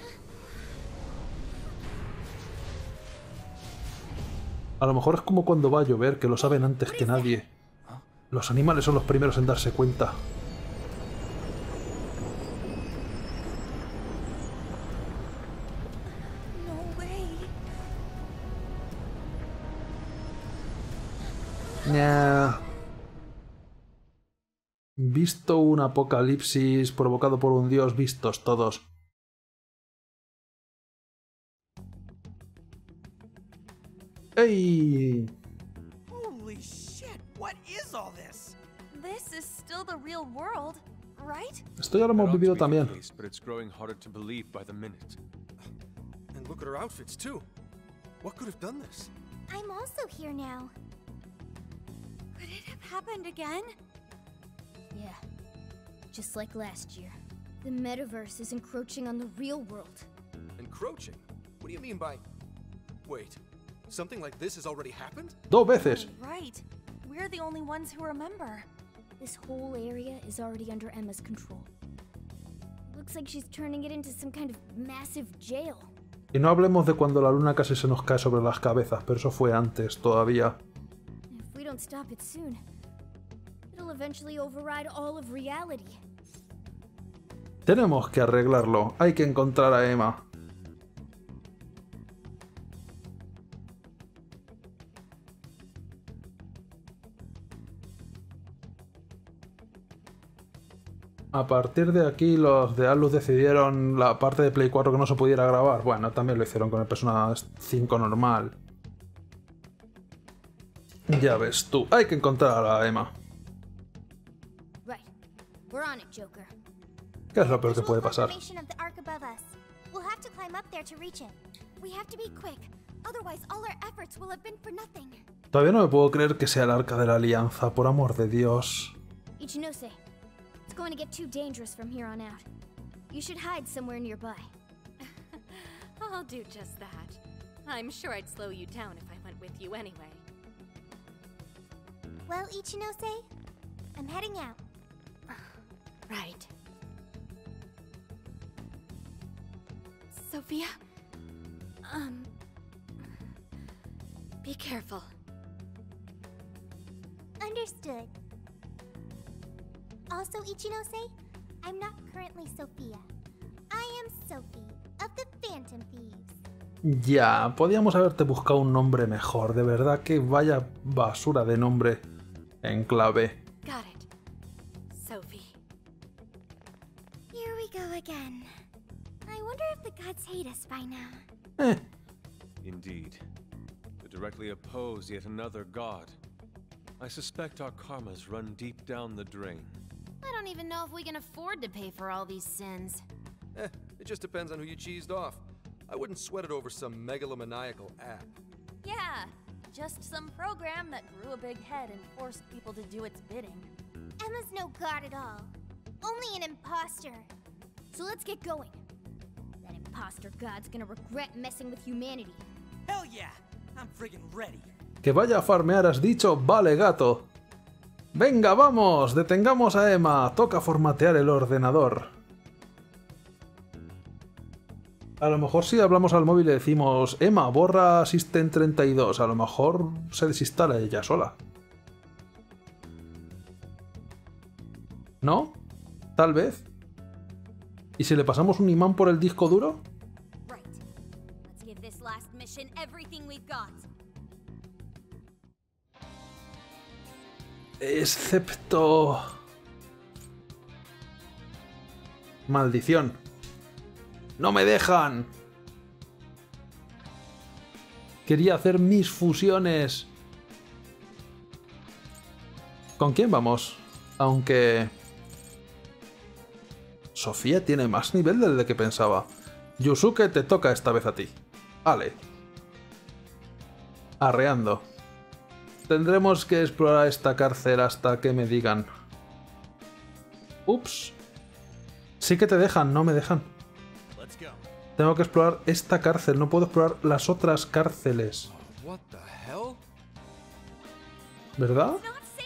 A lo mejor es como cuando va a llover, que lo saben antes que nadie. Los animales son los primeros en darse cuenta. Nah. Visto un apocalipsis provocado por un dios, vistos todos. ¡Ey! Holy shit, what is all this? This is still the real world, right? Esto ya lo hemos vivido también. But it's growing harder to believe by the minute. And look at her outfits too. What could have done this? I'm also here now. Could it have happened again? Yeah, just like last year. The metaverse is encroaching on the real world. Encroaching? What do you mean by... Wait, something like this has already happened? Dos veces. Right. We're the only ones who remember. This whole area is already under Emma's control. Looks like she's turning it into some kind of massive jail. Y no hablemos de cuando la luna casi se nos cae sobre las cabezas, pero eso fue antes todavía. If we don't stop it soon, it'll eventually override all of reality. Tenemos que arreglarlo. Hay que encontrar a Emma. A partir de aquí los de Atlus decidieron la parte de Play cuatro que no se pudiera grabar. Bueno, también lo hicieron con el Persona cinco normal. Ya ves tú, hay que encontrar a la Emma. Right. We're on it, Joker. ¿Qué es lo peor que puede pasar? We'll have to climb up there to reach it. We have to be quick, otherwise all our efforts will have been for nothing. Todavía no me puedo creer que sea el Arca de la Alianza, por amor de Dios. Ichinose, it's going to get too dangerous from here on out. You should hide somewhere nearby. I'll do just that. I'm sure I'd slow you down if I went with you anyway. Well, Ichinose, I'm heading out. Right. Sophia? Um... Be careful. Understood. Also, Ichinose, I'm not currently Sophia. I am Sophie, of the Phantom Thieves. Ya, podíamos haberte buscado un nombre mejor. De verdad que vaya basura de nombre en clave. Got it. Sophie. Here we go again. I wonder if the gods hate us by now. Eh. Indeed. To directly oppose yet another god. I suspect our karmas run deep down the drain. I don't even know if we can afford to pay for all these sins. Eh, it just depends on who you cheesed off. I wouldn't sweat it over some megalomaniacal app. Yeah, just some program that grew a big head and forced people to do its bidding. Emma's no god at all. Only an imposter. So let's get going. That imposter god's gonna regret messing with humanity. Hell yeah! I'm friggin' ready. Que vaya a farmear, has dicho. Vale, gato. Venga, vamos. Detengamos a Emma. Toca formatear el ordenador. A lo mejor si hablamos al móvil y le decimos Emma, borra System treinta y dos. A lo mejor se desinstala ella sola. ¿No? Tal vez. ¿Y si le pasamos un imán por el disco duro? Excepto... Maldición. ¡No me dejan! Quería hacer mis fusiones. ¿Con quién vamos? Aunque... Sofía tiene más nivel del de que pensaba. Yusuke, te toca esta vez a ti. Ale. Arreando. Tendremos que explorar esta cárcel hasta que me digan. Ups. Sí que te dejan, no me dejan. Tengo que explorar esta cárcel, no puedo explorar las otras cárceles. ¿Verdad?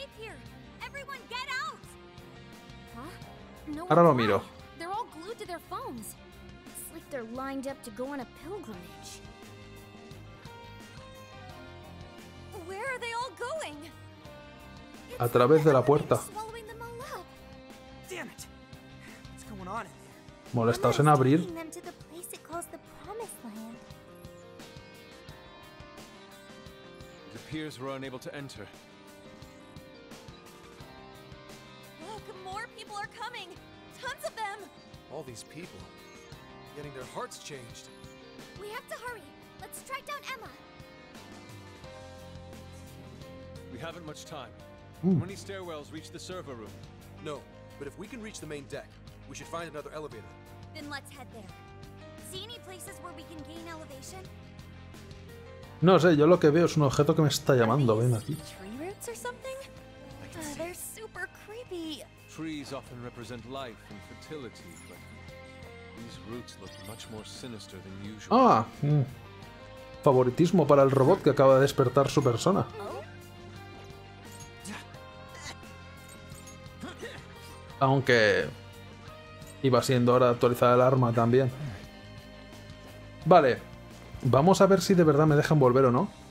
Ahora lo miro. A través de la puerta. Molestaos en abrir. Peers were unable to enter. Look, more people are coming! Tons of them! All these people. Getting their hearts changed. We have to hurry. Let's track down Emma. We haven't much time. Mm. How many stairwells reach the server room? No, but if we can reach the main deck, we should find another elevator. Then let's head there. See any places where we can gain elevation? No sé, yo lo que veo es un objeto que me está llamando. Ven aquí. Tree roots or something? Uh, they're super creepy. Trees often represent life and fertility, but these roots look much more sinister than usual. Ah, mm. Favoritismo para el robot que acaba de despertar su persona. Aunque iba siendo hora de actualizar el arma también. Vale. Vamos a ver si de verdad me dejan volver o no.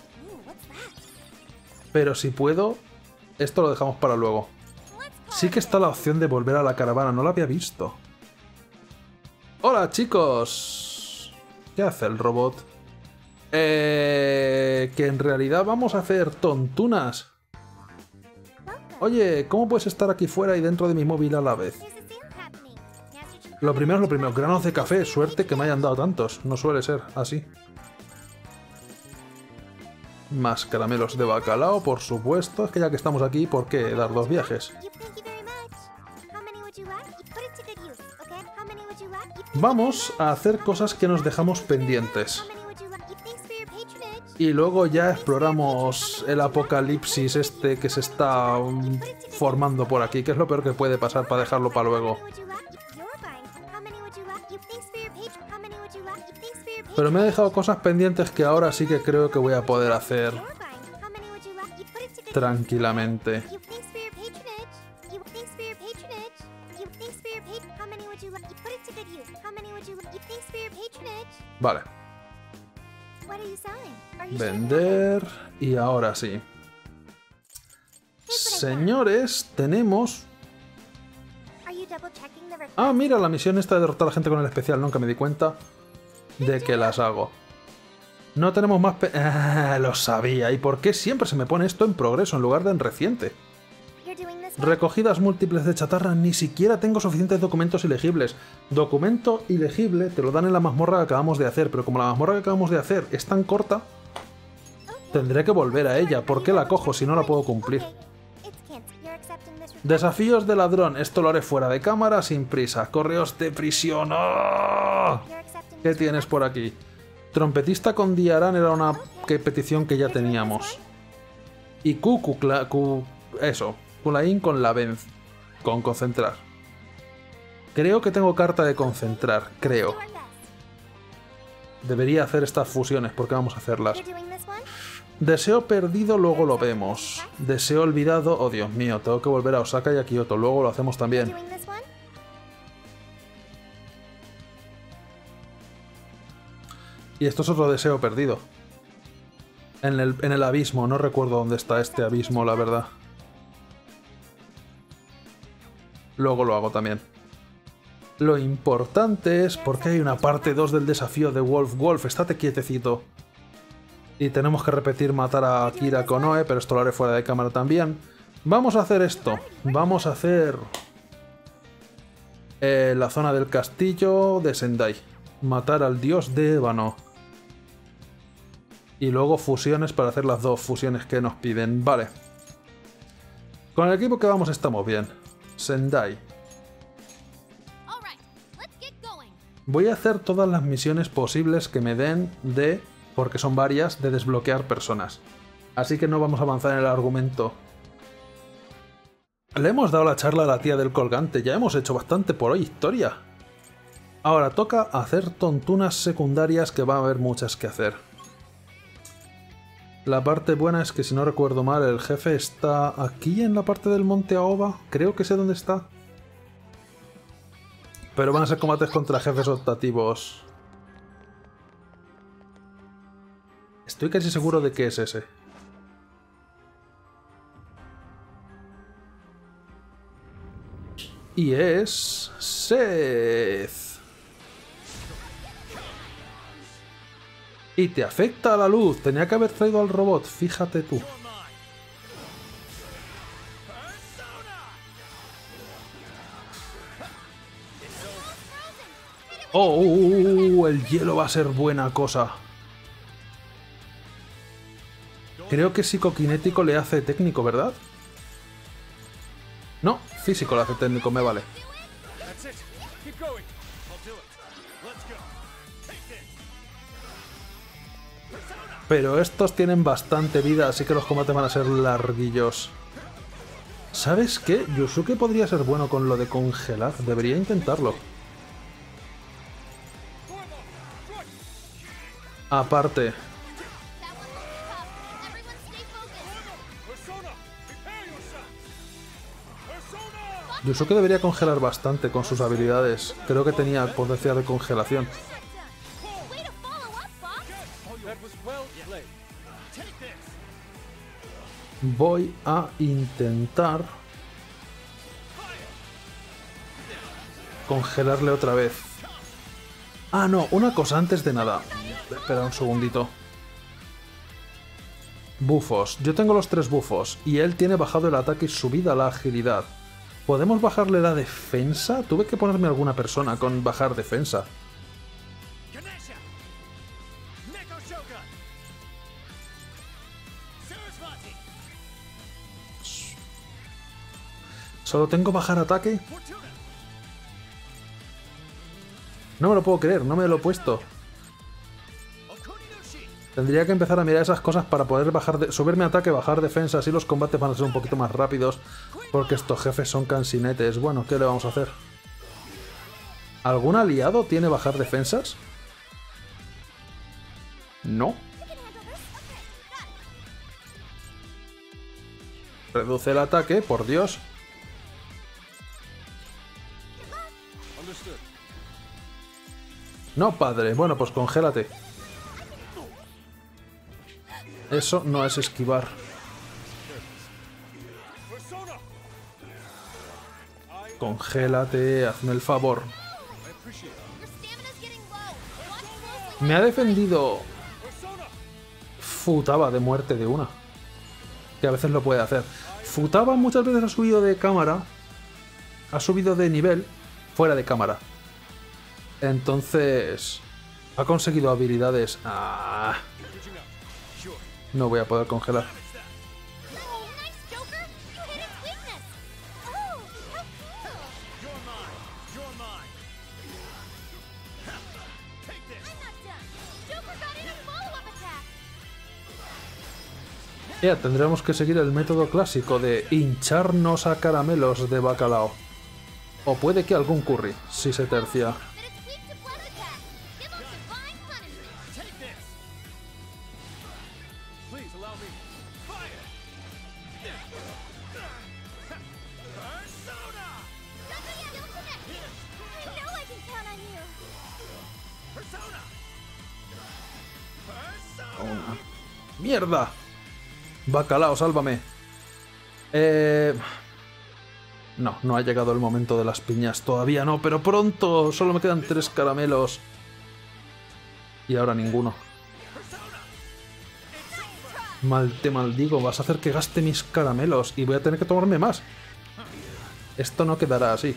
Pero si puedo, esto lo dejamos para luego. Sí que está la opción de volver a la caravana, no la había visto. Hola chicos. ¿Qué hace el robot? Eh, que en realidad vamos a hacer tontunas. Oye, ¿cómo puedes estar aquí fuera y dentro de mi móvil a la vez? Lo primero es lo primero, granos de café, suerte que me hayan dado tantos, no suele ser así. Más caramelos de bacalao, por supuesto, es que ya que estamos aquí, ¿por qué dar dos viajes? Vamos a hacer cosas que nos dejamos pendientes. Y luego ya exploramos el apocalipsis este que se está um, formando por aquí, que es lo peor que puede pasar para dejarlo para luego. Pero me he dejado cosas pendientes que ahora sí que creo que voy a poder hacer tranquilamente. Vale. Vender. Y ahora sí. Señores, tenemos... Ah, mira, la misión esta de derrotar a la gente con el especial. Nunca me di cuenta de que las hago. No tenemos más pe... Ah, lo sabía. ¿Y por qué siempre se me pone esto en progreso en lugar de en reciente? Recogidas múltiples de chatarra. Ni siquiera tengo suficientes documentos ilegibles. Documento ilegible te lo dan en la mazmorra que acabamos de hacer. Pero como la mazmorra que acabamos de hacer es tan corta, tendré que volver a ella. ¿Por qué la cojo si no la puedo cumplir? Desafíos de ladrón. Esto lo haré fuera de cámara, sin prisa. Correos de prisión. ¡Oh! ¿Qué tienes por aquí? Trompetista con Diaran era una que petición que ya teníamos. Y Q, Q, Q eso, Kulain con la Benz, con concentrar. Creo que tengo carta de concentrar, creo. Debería hacer estas fusiones, porque vamos a hacerlas. Deseo perdido, luego lo vemos. Deseo olvidado, oh Dios mío, tengo que volver a Osaka y a Kyoto, luego lo hacemos también. Y esto es otro deseo perdido. En el, en el abismo, no recuerdo dónde está este abismo, la verdad. Luego lo hago también. Lo importante es porque hay una parte dos del desafío de Wolf. Wolf, estate quietecito. Y tenemos que repetir matar a Akira Konoe, pero esto lo haré fuera de cámara también. Vamos a hacer esto. Vamos a hacer... Eh, la zona del castillo de Sendai. Matar al dios de ébano. Y luego fusiones para hacer las dos fusiones que nos piden. Vale. Con el equipo que vamos estamos bien. Sendai. Voy a hacer todas las misiones posibles que me den de... porque son varias, de desbloquear personas. Así que no vamos a avanzar en el argumento. Le hemos dado la charla a la tía del colgante. Ya hemos hecho bastante por hoy historia. Ahora toca hacer tontunas secundarias que va a haber muchas que hacer. La parte buena es que, si no recuerdo mal, el jefe está aquí en la parte del monte Aoba. Creo que sé dónde está. Pero van a ser combates contra jefes optativos. Estoy casi seguro de que es ese. Y es... Seth. Y te afecta a la luz. Tenía que haber traído al robot, fíjate tú. Oh, uh, uh, uh, el hielo va a ser buena cosa. Creo que psicoquinético le hace técnico, ¿verdad? No, físico le hace técnico, me vale. Pero estos tienen bastante vida, así que los combates van a ser larguillos. ¿Sabes qué? Yusuke podría ser bueno con lo de congelar. Debería intentarlo. Aparte... Yusuke debería congelar bastante con sus habilidades. Creo que tenía potencial de congelación. Voy a intentar congelarle otra vez. Ah, no, una cosa antes de nada. Espera un segundito. Bufos. Yo tengo los tres bufos y él tiene bajado el ataque y subida la agilidad. ¿Podemos bajarle la defensa? Tuve que ponerme alguna persona con bajar defensa. ¿Solo tengo bajar ataque? No me lo puedo creer, no me lo he puesto. Tendría que empezar a mirar esas cosas para poder bajar de, subirme ataque, bajar defensa, así los combates van a ser un poquito más rápidos, porque estos jefes son cansinetes. Bueno, ¿qué le vamos a hacer? ¿Algún aliado tiene bajar defensas? No. Reduce el ataque, por Dios. No, padre. Bueno, pues congélate. Eso no es esquivar. Congélate, hazme el favor. Me ha defendido Futaba de muerte de una. Que a veces lo puede hacer. Futaba muchas veces ha subido de cámara. Ha subido de nivel fuera de cámara. Entonces... ha conseguido habilidades... Ah, no voy a poder congelar. Ya, tendremos que seguir el método clásico de hincharnos a caramelos de bacalao. O puede que algún curry, si se tercia. ¡Mierda! Bacalao, sálvame. Eh... No, no ha llegado el momento de las piñas. Todavía no, pero pronto. Solo me quedan tres caramelos. Y ahora ninguno. Mal te maldigo, vas a hacer que gaste mis caramelos y voy a tener que tomarme más. Esto no quedará así.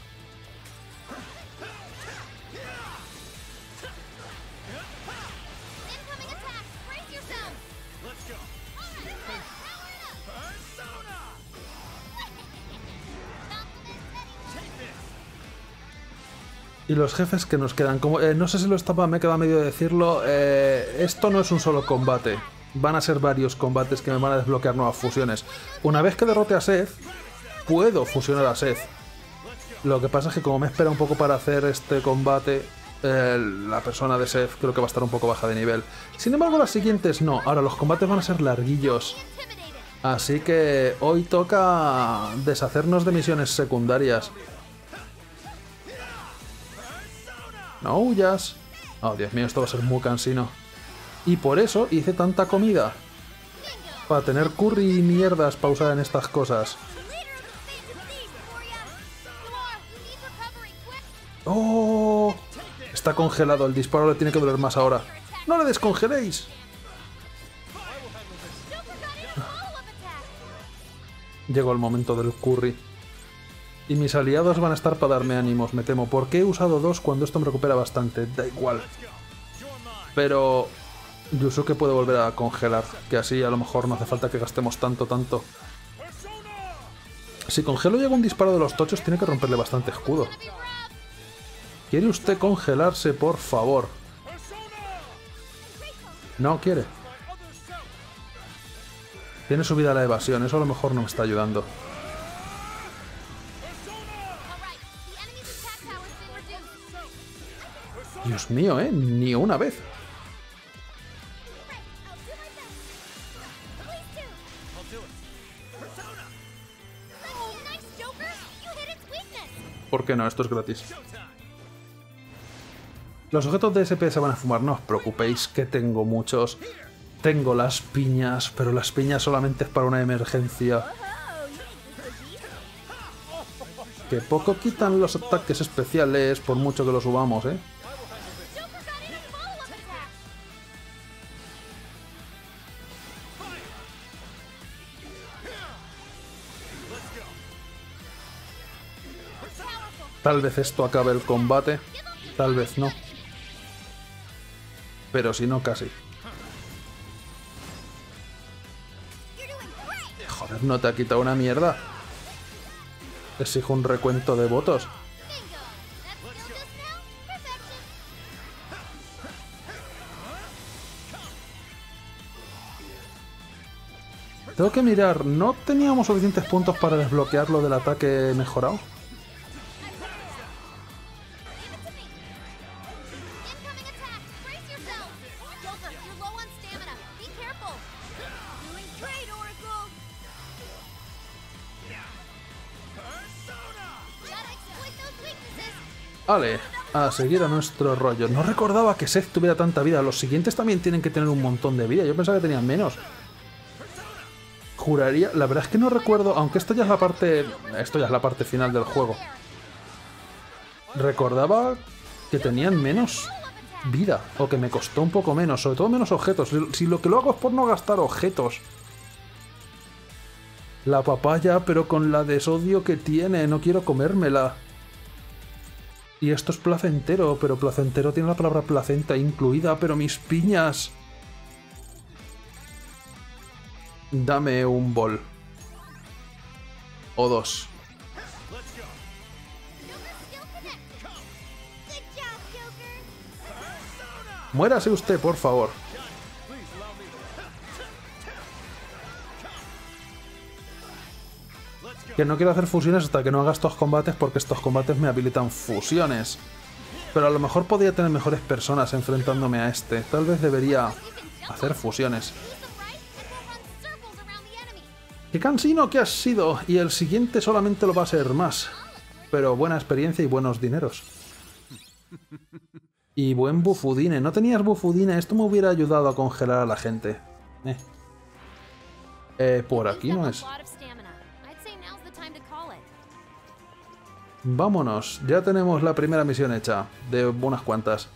Y los jefes que nos quedan, como eh, no sé si lo estaba, me queda medio de decirlo, eh, esto no es un solo combate, van a ser varios combates que me van a desbloquear nuevas fusiones. Una vez que derrote a Seth, puedo fusionar a Seth. Lo que pasa es que como me espera un poco para hacer este combate, eh, la persona de Seth creo que va a estar un poco baja de nivel. Sin embargo, las siguientes no, ahora los combates van a ser larguillos. Así que hoy toca deshacernos de misiones secundarias. No huyas. Oh, Dios mío, esto va a ser muy cansino. Y por eso hice tanta comida. Para tener curry y mierdas para usar en estas cosas. ¡Oh! Está congelado. El disparo le tiene que doler más ahora. ¡No le descongeléis! Llegó el momento del curry. Y mis aliados van a estar para darme ánimos, me temo. ¿Por qué he usado dos cuando esto me recupera bastante? Da igual. Pero Yusuke puede volver a congelar, que así a lo mejor no hace falta que gastemos tanto, tanto. Si congelo llega un disparo de los tochos, tiene que romperle bastante escudo. ¿Quiere usted congelarse, por favor? No quiere. Tiene subida la evasión, eso a lo mejor no me está ayudando. Dios mío, ¿eh? Ni una vez. ¿Por qué no? Esto es gratis. Los objetos de S P se van a fumar, no os preocupéis, que tengo muchos. Tengo las piñas, pero las piñas solamente es para una emergencia. Que poco quitan los ataques especiales, por mucho que los subamos, ¿eh? Tal vez esto acabe el combate, tal vez no. Pero si no, casi. Joder, no te ha quitado una mierda. Exijo un recuento de votos. Tengo que mirar, ¿no teníamos suficientes puntos para desbloquear lo del ataque mejorado? Vale, a seguir a nuestro rollo. No recordaba que Seth tuviera tanta vida. Los siguientes también tienen que tener un montón de vida. Yo pensaba que tenían menos. Juraría... La verdad es que no recuerdo... Aunque esto ya es la parte... Esto ya es la parte final del juego. Recordaba que tenían menos vida. O que me costó un poco menos. Sobre todo menos objetos. Si lo que lo hago es por no gastar objetos. La papaya, pero con la desodio que tiene. No quiero comérmela. Y esto es placentero, pero placentero tiene la palabra placenta incluida, pero mis piñas. Dame un bol. O dos. Muérase usted, por favor. Que no quiero hacer fusiones hasta que no haga estos combates porque estos combates me habilitan fusiones. Pero a lo mejor podría tener mejores personas enfrentándome a este. Tal vez debería hacer fusiones. ¡Qué cansino que has sido! Y el siguiente solamente lo va a ser más. Pero buena experiencia y buenos dineros. Y buen bufudine. No tenías bufudine. Esto me hubiera ayudado a congelar a la gente. Eh. Eh, por aquí no es. Vámonos. Ya tenemos la primera misión hecha. De unas cuantas.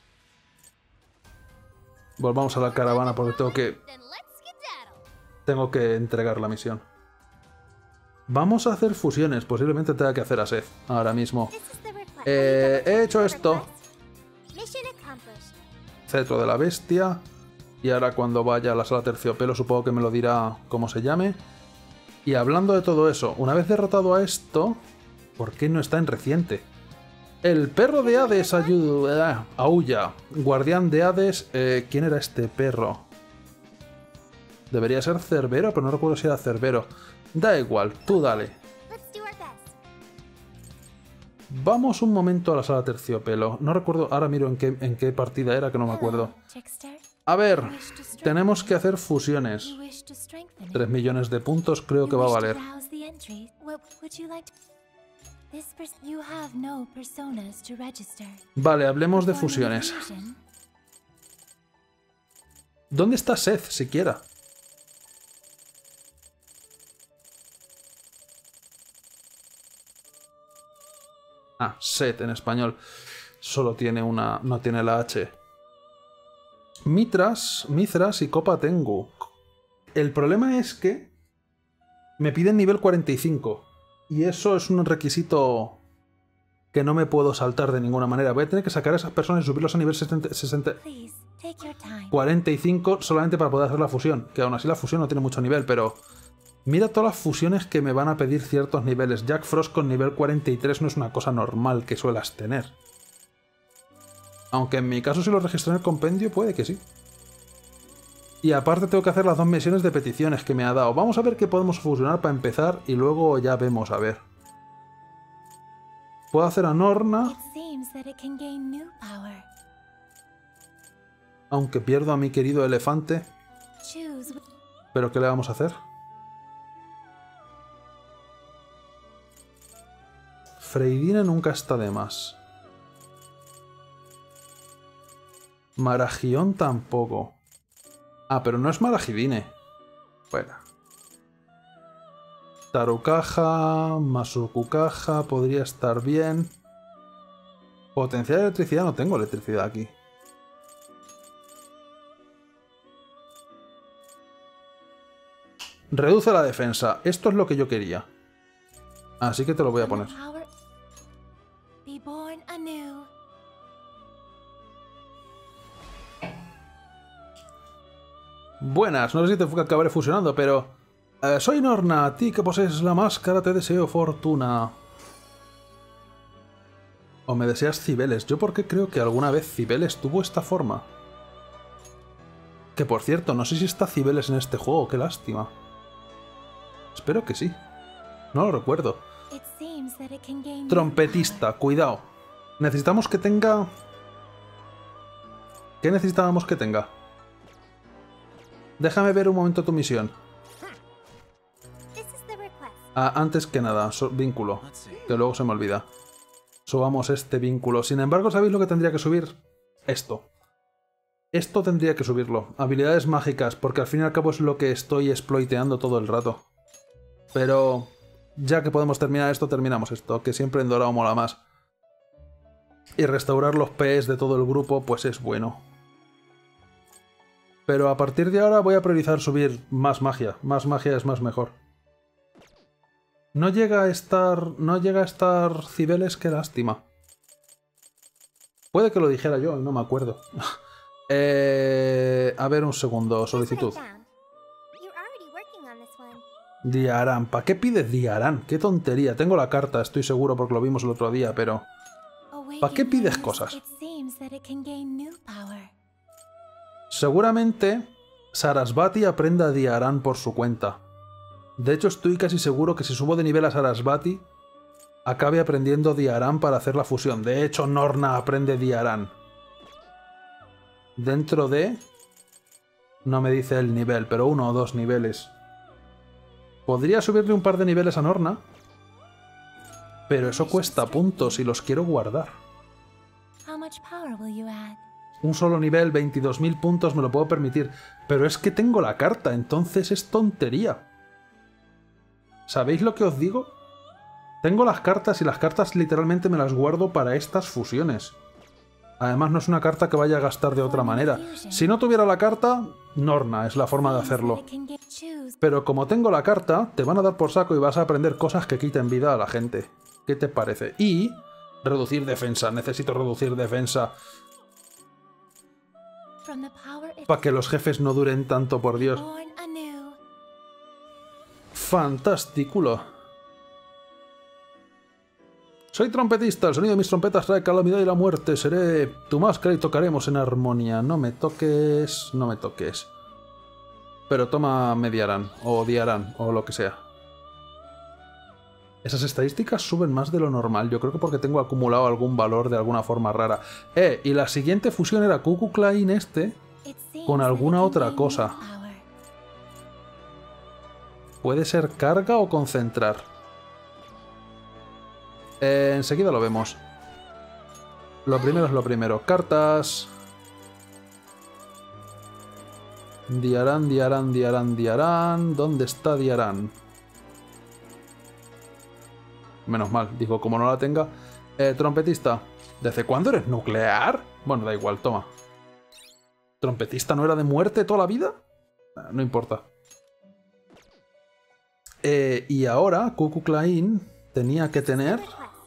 Volvamos a la caravana porque tengo que... Tengo que entregar la misión. Vamos a hacer fusiones. Posiblemente tenga que hacer a Seth ahora mismo. Eh, he hecho esto. Cetro de la bestia. Y ahora cuando vaya a la sala terciopelo supongo que me lo dirá cómo se llame. Y hablando de todo eso, una vez derrotado a esto... ¿Por qué no está en reciente? El perro de Hades ayuda... Aulla. Guardián de Hades... Eh, ¿Quién era este perro? Debería ser Cerbero, pero no recuerdo si era Cerbero. Da igual, tú dale. Vamos un momento a la sala terciopelo. No recuerdo, ahora miro en qué, en qué partida era, que no me acuerdo. A ver, tenemos que hacer fusiones. Tres millones de puntos creo que va a valer. Vale, hablemos de fusiones. ¿Dónde está Seth, siquiera? Ah, Seth en español. Solo tiene una... no tiene la H. Mitras, Mithras y Copa Tengu. El problema es que me piden nivel cuarenta y cinco. Y eso es un requisito que no me puedo saltar de ninguna manera. Voy a tener que sacar a esas personas y subirlos a nivel sesenta, sesenta, cuarenta y cinco solamente para poder hacer la fusión. Que aún así la fusión no tiene mucho nivel, pero... Mira todas las fusiones que me van a pedir ciertos niveles. Jack Frost con nivel cuarenta y tres no es una cosa normal que suelas tener. Aunque en mi caso si lo registré en el compendio puede que sí. Y aparte tengo que hacer las dos misiones de peticiones que me ha dado. Vamos a ver qué podemos fusionar para empezar y luego ya vemos a ver. Puedo hacer a Norna. Aunque pierdo a mi querido elefante. ¿Pero qué le vamos a hacer? Freydina nunca está de más. Maragión tampoco. Ah, pero no es Maragidine. Fuera. Tarukaja, Masukukaja, podría estar bien. Potencial de electricidad, no tengo electricidad aquí. Reduce la defensa. Esto es lo que yo quería. Así que te lo voy a poner. Buenas, no sé si te acabaré fusionando, pero... Eh, soy Norna, a ti que posees la máscara te deseo fortuna. O me deseas Cibeles. Yo porque creo que alguna vez Cibeles tuvo esta forma. Que por cierto, no sé si está Cibeles en este juego, qué lástima. Espero que sí. No lo recuerdo. Trompetista, cuidado. Necesitamos que tenga... ¿Qué necesitábamos que tenga? Déjame ver un momento tu misión. Ah, antes que nada, so vínculo. Que luego se me olvida. Subamos este vínculo. Sin embargo, ¿sabéis lo que tendría que subir? Esto. Esto tendría que subirlo. Habilidades mágicas, porque al fin y al cabo es lo que estoy exploiteando todo el rato. Pero... ya que podemos terminar esto, terminamos esto. Que siempre en dorado mola más. Y restaurar los P Es de todo el grupo, pues es bueno. Pero a partir de ahora voy a priorizar subir más magia. Más magia es más mejor. No llega a estar... No llega a estar Cibeles, qué lástima. Puede que lo dijera yo, no me acuerdo. eh, a ver un segundo, solicitud. Diarán. ¿Para qué pides Diarán? Qué tontería. Tengo la carta, estoy seguro porque lo vimos el otro día, pero... ¿Para qué pides cosas? Seguramente Sarasvati aprenda Diarán por su cuenta. De hecho, estoy casi seguro que si subo de nivel a Sarasvati, acabe aprendiendo Diaran para hacer la fusión. De hecho, Norna aprende Diaran. Dentro de... No me dice el nivel, pero uno o dos niveles. Podría subirle un par de niveles a Norna, pero eso cuesta puntos y los quiero guardar. Un solo nivel, veintidós mil puntos, me lo puedo permitir. Pero es que tengo la carta, entonces es tontería. ¿Sabéis lo que os digo? Tengo las cartas y las cartas literalmente me las guardo para estas fusiones. Además no es una carta que vaya a gastar de otra manera. Si no tuviera la carta, Norna es la forma de hacerlo. Pero como tengo la carta, te van a dar por saco y vas a aprender cosas que quiten vida a la gente. ¿Qué te parece? Y... reducir defensa. Necesito reducir defensa. Para que los jefes no duren tanto, por Dios. Fantástico. Soy trompetista, el sonido de mis trompetas trae calamidad y la muerte. Seré tu máscara y tocaremos en armonía. No me toques, no me toques. Pero toma Mediarán, o Diarán, o lo que sea. Esas estadísticas suben más de lo normal. Yo creo que porque tengo acumulado algún valor de alguna forma rara. Eh, y la siguiente fusión era Ku Klux Klan este con alguna otra cosa. Puede ser carga o concentrar. Eh, enseguida lo vemos. Lo primero es lo primero. Cartas. Diarán, Diarán, Diarán, Diarán. ¿Dónde está Diarán? Menos mal, digo, como no la tenga. Eh, trompetista. ¿Desde cuándo eres nuclear? Bueno, da igual, toma. ¿Trompetista no era de muerte toda la vida? No importa. Eh, y ahora, Ku Klux Klan tenía que tener...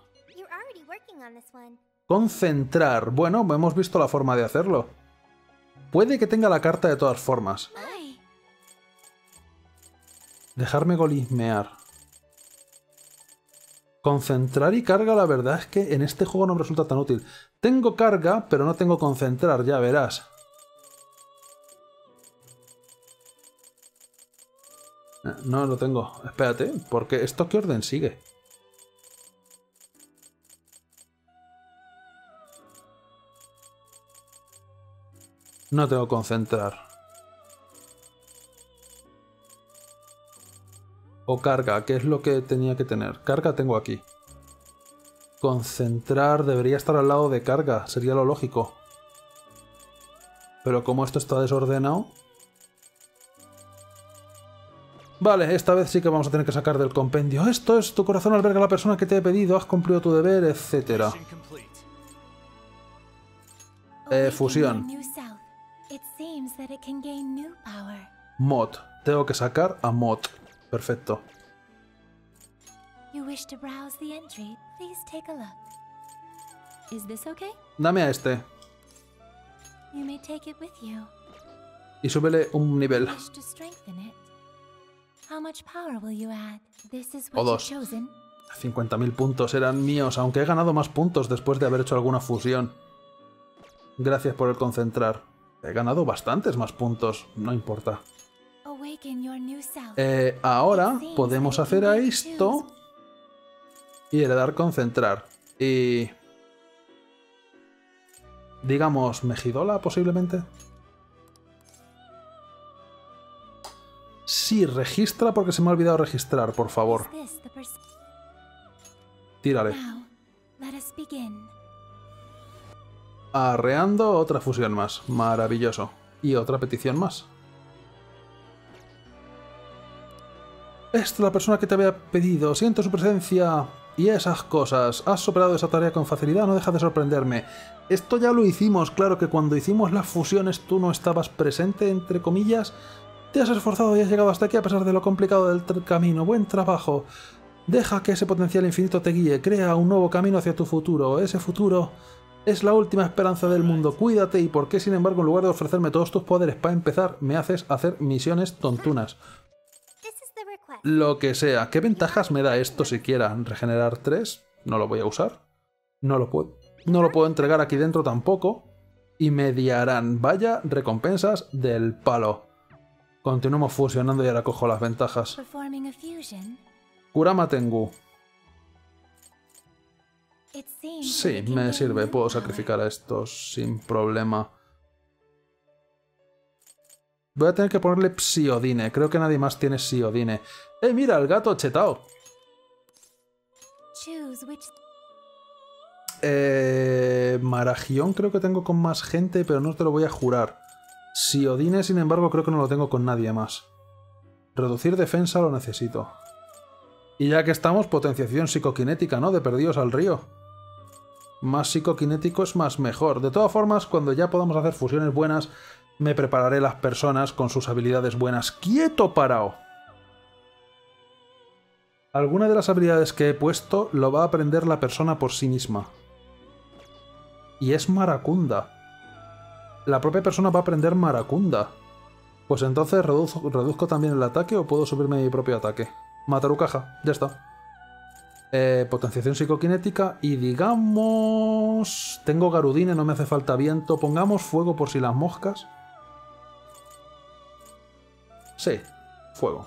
concentrar. Bueno, hemos visto la forma de hacerlo. Puede que tenga la carta de todas formas. Dejarme golismear. Concentrar y carga, la verdad es que en este juego no me resulta tan útil. Tengo carga, pero no tengo concentrar, ya verás. No lo tengo. Espérate, porque ¿esto qué orden sigue? No tengo concentrar. O carga, ¿qué es lo que tenía que tener? Carga tengo aquí. Concentrar debería estar al lado de carga, sería lo lógico. Pero como esto está desordenado... Vale, esta vez sí que vamos a tener que sacar del compendio. Esto es, tu corazón alberga a la persona que te he pedido, has cumplido tu deber, etcétera. Eh, fusión. Mod. Tengo que sacar a Mod. Perfecto. Dame a este. Y súbele un nivel. O dos. cincuenta mil puntos eran míos, aunque he ganado más puntos después de haber hecho alguna fusión. Gracias por el concentrar. He ganado bastantes más puntos, no importa. Eh, ahora podemos hacer a esto y heredar concentrar. Y... digamos, Mejidola posiblemente. Sí, registra porque se me ha olvidado registrar, por favor. Tírale. Arreando, otra fusión más. Maravilloso. Y otra petición más. Esta es la persona que te había pedido. Siento su presencia y esas cosas. Has superado esa tarea con facilidad, no deja de sorprenderme. Esto ya lo hicimos, claro que cuando hicimos las fusiones tú no estabas presente, entre comillas. Te has esforzado y has llegado hasta aquí a pesar de lo complicado del camino. Buen trabajo. Deja que ese potencial infinito te guíe. Crea un nuevo camino hacia tu futuro. Ese futuro es la última esperanza del mundo. Cuídate. ¿Y por qué, sin embargo, en lugar de ofrecerme todos tus poderes para empezar, me haces hacer misiones tontunas? Lo que sea. ¿Qué ventajas me da esto siquiera? ¿Regenerar tres? No lo voy a usar. No lo puedo, no lo puedo entregar aquí dentro tampoco. Y me diarán. Vaya recompensas del palo. Continuamos fusionando y ahora cojo las ventajas. Kurama Tengu. Sí, me sirve. Puedo sacrificar a estos sin problema. Voy a tener que ponerle Psiodine. Creo que nadie más tiene Psiodine. ¡Eh, mira! El gato chetao. Eh, Maragión creo que tengo con más gente, pero no te lo voy a jurar. Psiodine, sin embargo, creo que no lo tengo con nadie más. Reducir defensa lo necesito. Y ya que estamos, potenciación psicoquinética, ¿no? De perdidos al río. Más psicoquinético es más mejor. De todas formas, cuando ya podamos hacer fusiones buenas, me prepararé las personas con sus habilidades buenas. ¡Quieto, parao! Alguna de las habilidades que he puesto lo va a aprender la persona por sí misma. Y es Maracunda. La propia persona va a aprender Maracunda. Pues entonces reduzco, reduzco también el ataque o puedo subirme mi propio ataque. Matarucaja, ya está. Eh, potenciación psicoquinética y digamos... Tengo Garudine, no me hace falta viento. Pongamos fuego por si las moscas. Sí, fuego.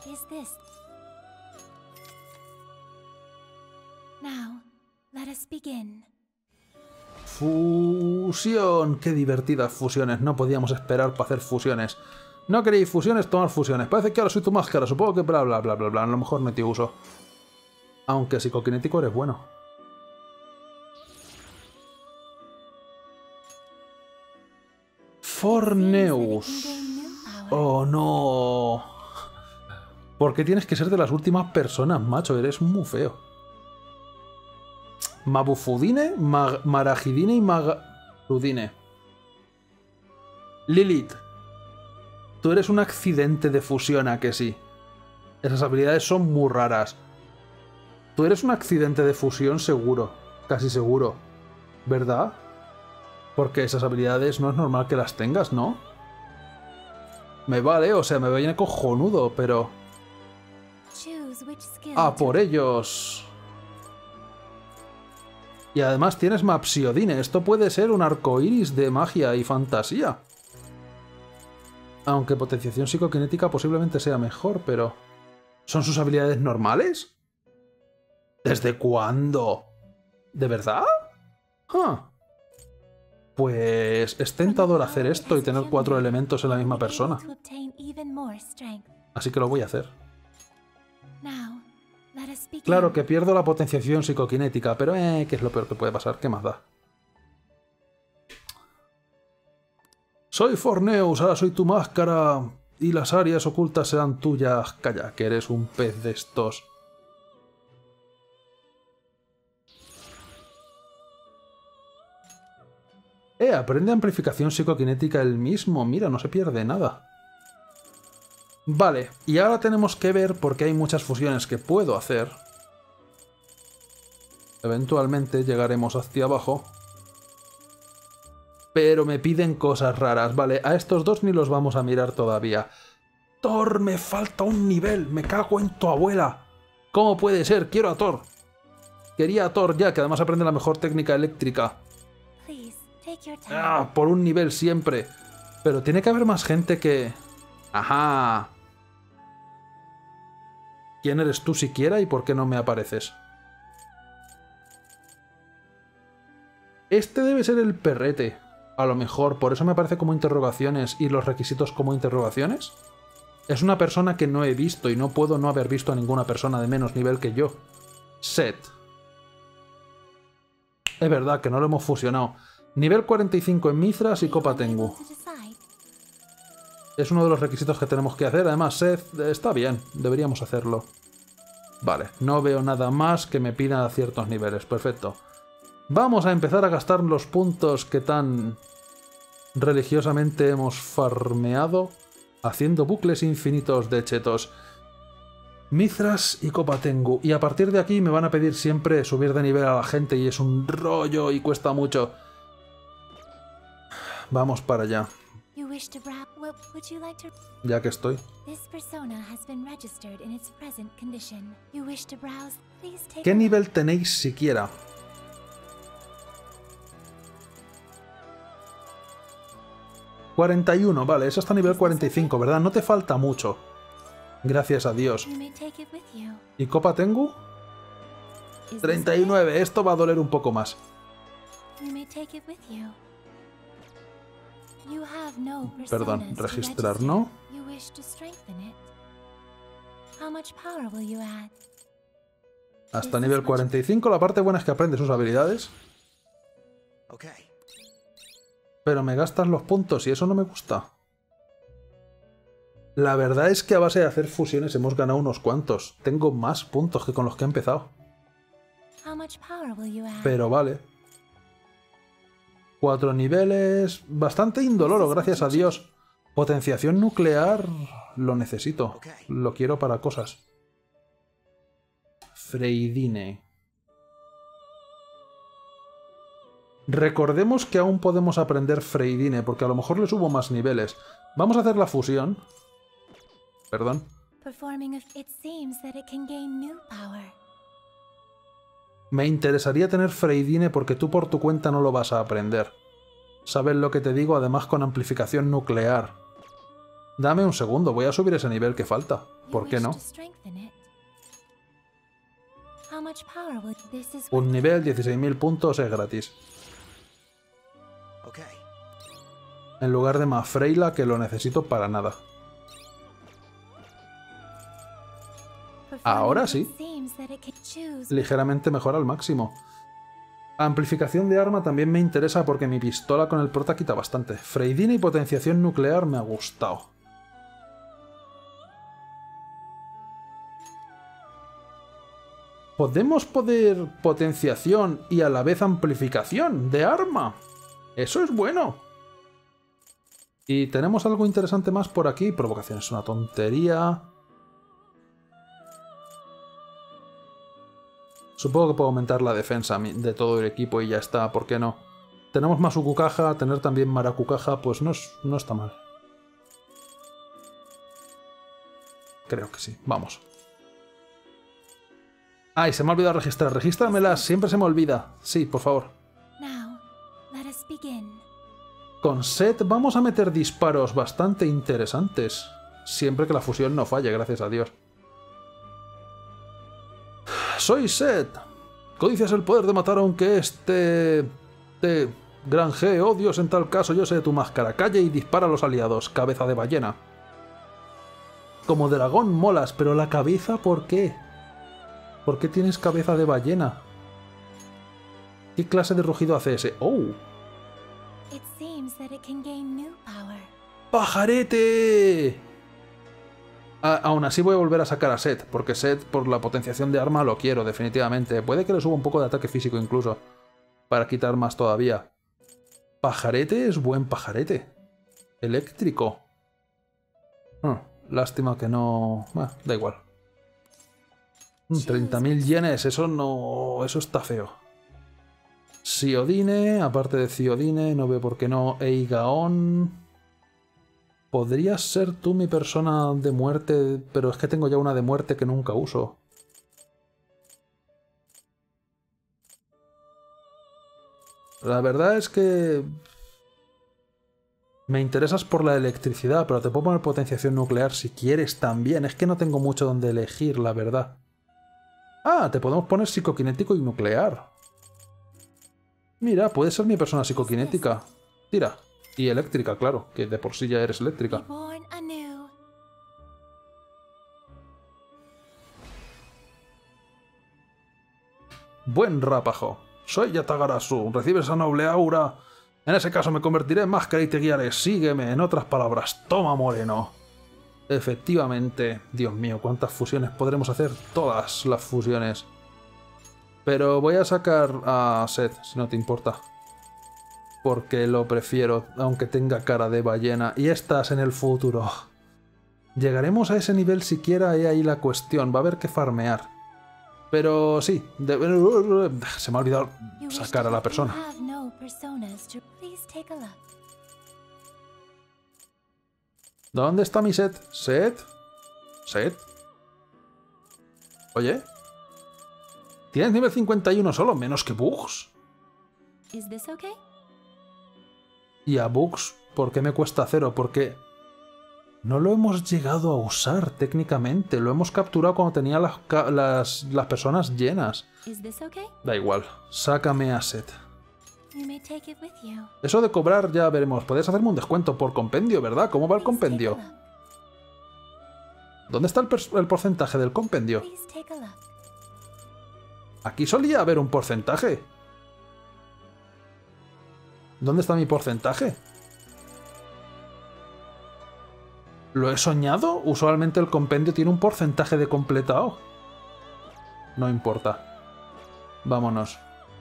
Fusión. Qué divertidas fusiones. No podíamos esperar para hacer fusiones. ¿No queréis fusiones? Tomar fusiones. Parece que ahora soy tu máscara. Supongo que bla bla bla bla bla. A lo mejor no te uso. Aunque psicoquinético eres bueno. Forneus. Oh, no. ¿Por qué tienes que ser de las últimas personas, macho? Eres muy feo. Mabufudine, Mag Maragidine y Magarudine. Lilith. Tú eres un accidente de fusión, ¿a que sí? Esas habilidades son muy raras. Tú eres un accidente de fusión seguro. Casi seguro. ¿Verdad? Porque esas habilidades no es normal que las tengas, ¿no? Me vale, o sea, me viene cojonudo, pero... ¡A por ellos! Y además tienes Mapsiodine. Esto puede ser un arcoiris de magia y fantasía. Aunque potenciación psicoquinética posiblemente sea mejor, pero... ¿Son sus habilidades normales? ¿Desde cuándo? ¿De verdad? Ah. Pues es tentador hacer esto y tener cuatro elementos en la misma persona. Así que lo voy a hacer. Claro que pierdo la potenciación psicoquinética, pero eh, ¿qué es lo peor que puede pasar? ¿Qué más da? Soy Forneus, ahora soy tu máscara y las áreas ocultas serán tuyas. Calla, que eres un pez de estos. Eh, aprende amplificación psicoquinética él mismo. Mira, no se pierde nada. Vale, y ahora tenemos que ver porque hay muchas fusiones que puedo hacer. Eventualmente llegaremos hacia abajo. Pero me piden cosas raras. Vale, a estos dos ni los vamos a mirar todavía. Thor, me falta un nivel. Me cago en tu abuela. ¿Cómo puede ser? Quiero a Thor. Quería a Thor ya, que además aprende la mejor técnica eléctrica. Ah, por un nivel siempre. Pero tiene que haber más gente que... Ajá. ¿Quién eres tú siquiera y por qué no me apareces? Este debe ser el perrete. A lo mejor, por eso me aparece como interrogaciones y los requisitos como interrogaciones. Es una persona que no he visto y no puedo no haber visto a ninguna persona de menos nivel que yo. Seth. Es verdad que no lo hemos fusionado. Nivel cuarenta y cinco en Mithras y Copa Tengu. Es uno de los requisitos que tenemos que hacer. Además, Seth está bien. Deberíamos hacerlo. Vale, no veo nada más que me pida a ciertos niveles. Perfecto. Vamos a empezar a gastar los puntos que tan religiosamente hemos farmeado haciendo bucles infinitos de chetos. Mithras y Copa Tengu. Y a partir de aquí me van a pedir siempre subir de nivel a la gente y es un rollo y cuesta mucho. Vamos para allá. Ya que estoy. ¿Qué nivel tenéis siquiera? cuarenta y uno, vale, eso está a nivel cuarenta y cinco, ¿verdad? No te falta mucho. Gracias a Dios. ¿Y Copa Tengu? treinta y nueve, esto va a doler un poco más. Perdón, registrar, ¿no? Hasta nivel cuarenta y cinco, la parte buena es que aprende sus habilidades. Pero me gastas los puntos y eso no me gusta. La verdad es que a base de hacer fusiones hemos ganado unos cuantos. Tengo más puntos que con los que he empezado. Pero vale. Cuatro niveles... Bastante indoloro, gracias a Dios. Potenciación nuclear... Lo necesito. Lo quiero para cosas. Freidine. Recordemos que aún podemos aprender Freidine, porque a lo mejor le subo más niveles. Vamos a hacer la fusión. Perdón. Me interesaría tener Freidine porque tú por tu cuenta no lo vas a aprender. ¿Sabes lo que te digo? Además con amplificación nuclear. Dame un segundo, voy a subir ese nivel que falta. ¿Por qué no? Un nivel, dieciséis mil puntos, es gratis. En lugar de Mafreila, que lo necesito para nada. Ahora sí. Ligeramente mejor al máximo. Amplificación de arma también me interesa porque mi pistola con el prota quita bastante. Freidine y potenciación nuclear me ha gustado. ¿Podemos poder potenciación y a la vez amplificación de arma? Eso es bueno. Y tenemos algo interesante más por aquí. Provocación es una tontería. Supongo que puedo aumentar la defensa de todo el equipo y ya está, ¿por qué no? Tenemos Masukukaja, tener también Marakukaja, pues no, es, no está mal. Creo que sí, vamos. Ay, se me ha olvidado registrar. Regístramelas, siempre se me olvida. Sí, por favor. Con Set vamos a meter disparos bastante interesantes. Siempre que la fusión no falle, gracias a Dios. Soy Set. Codicias el poder de matar aunque este... te granjee odios, en tal caso yo sé de tu máscara. Calle y dispara a los aliados. Cabeza de ballena. Como dragón molas, pero la cabeza, ¿por qué? ¿Por qué tienes cabeza de ballena? ¿Qué clase de rugido hace ese? ¡Oh! ¡Pajarete! A aún así voy a volver a sacar a Set, porque Set, por la potenciación de arma, lo quiero, definitivamente. Puede que le suba un poco de ataque físico incluso, para quitar más todavía. Pajarete es buen pajarete. Eléctrico. Oh, lástima que no... Ah, da igual. treinta mil yenes, eso no... eso está feo. Ciodine, aparte de Ciodine, no veo por qué no. Eigaon... Podrías ser tú mi persona de muerte, pero es que tengo ya una de muerte que nunca uso. La verdad es que... me interesas por la electricidad, pero te puedo poner potenciación nuclear si quieres también. Es que no tengo mucho donde elegir, la verdad. Ah, te podemos poner psicoquinético y nuclear. Mira, puedes ser mi persona psicoquinética. Tira. Y eléctrica, claro, que de por sí ya eres eléctrica. Buen rapajo. Soy Yatagarasu. Recibes esa noble aura. En ese caso me convertiré en máscara y te guiaré. Sígueme. En otras palabras, toma moreno. Efectivamente. Dios mío, ¿cuántas fusiones podremos hacer? Todas las fusiones. Pero voy a sacar a Set, si no te importa. Porque lo prefiero, aunque tenga cara de ballena. Y estás en el futuro. ¿Llegaremos a ese nivel siquiera? He ahí la cuestión. Va a haber que farmear. Pero sí. De... se me ha olvidado sacar a la persona. ¿Dónde está mi Set? ¿Set? ¿Set? Oye. ¿Tienes nivel cincuenta y uno solo? ¿Menos que Bugs? Y a Bugs, ¿por qué me cuesta cero? Porque no lo hemos llegado a usar técnicamente. Lo hemos capturado cuando tenía las, las, las personas llenas. Da igual. Sácame asset. Eso de cobrar ya veremos. Podéis hacerme un descuento por compendio, ¿verdad? ¿Cómo va el compendio? ¿Dónde está el, el porcentaje del compendio? Aquí solía haber un porcentaje. ¿Dónde está mi porcentaje? ¿Lo he soñado? Usualmente el compendio tiene un porcentaje de completado. No importa. Vámonos.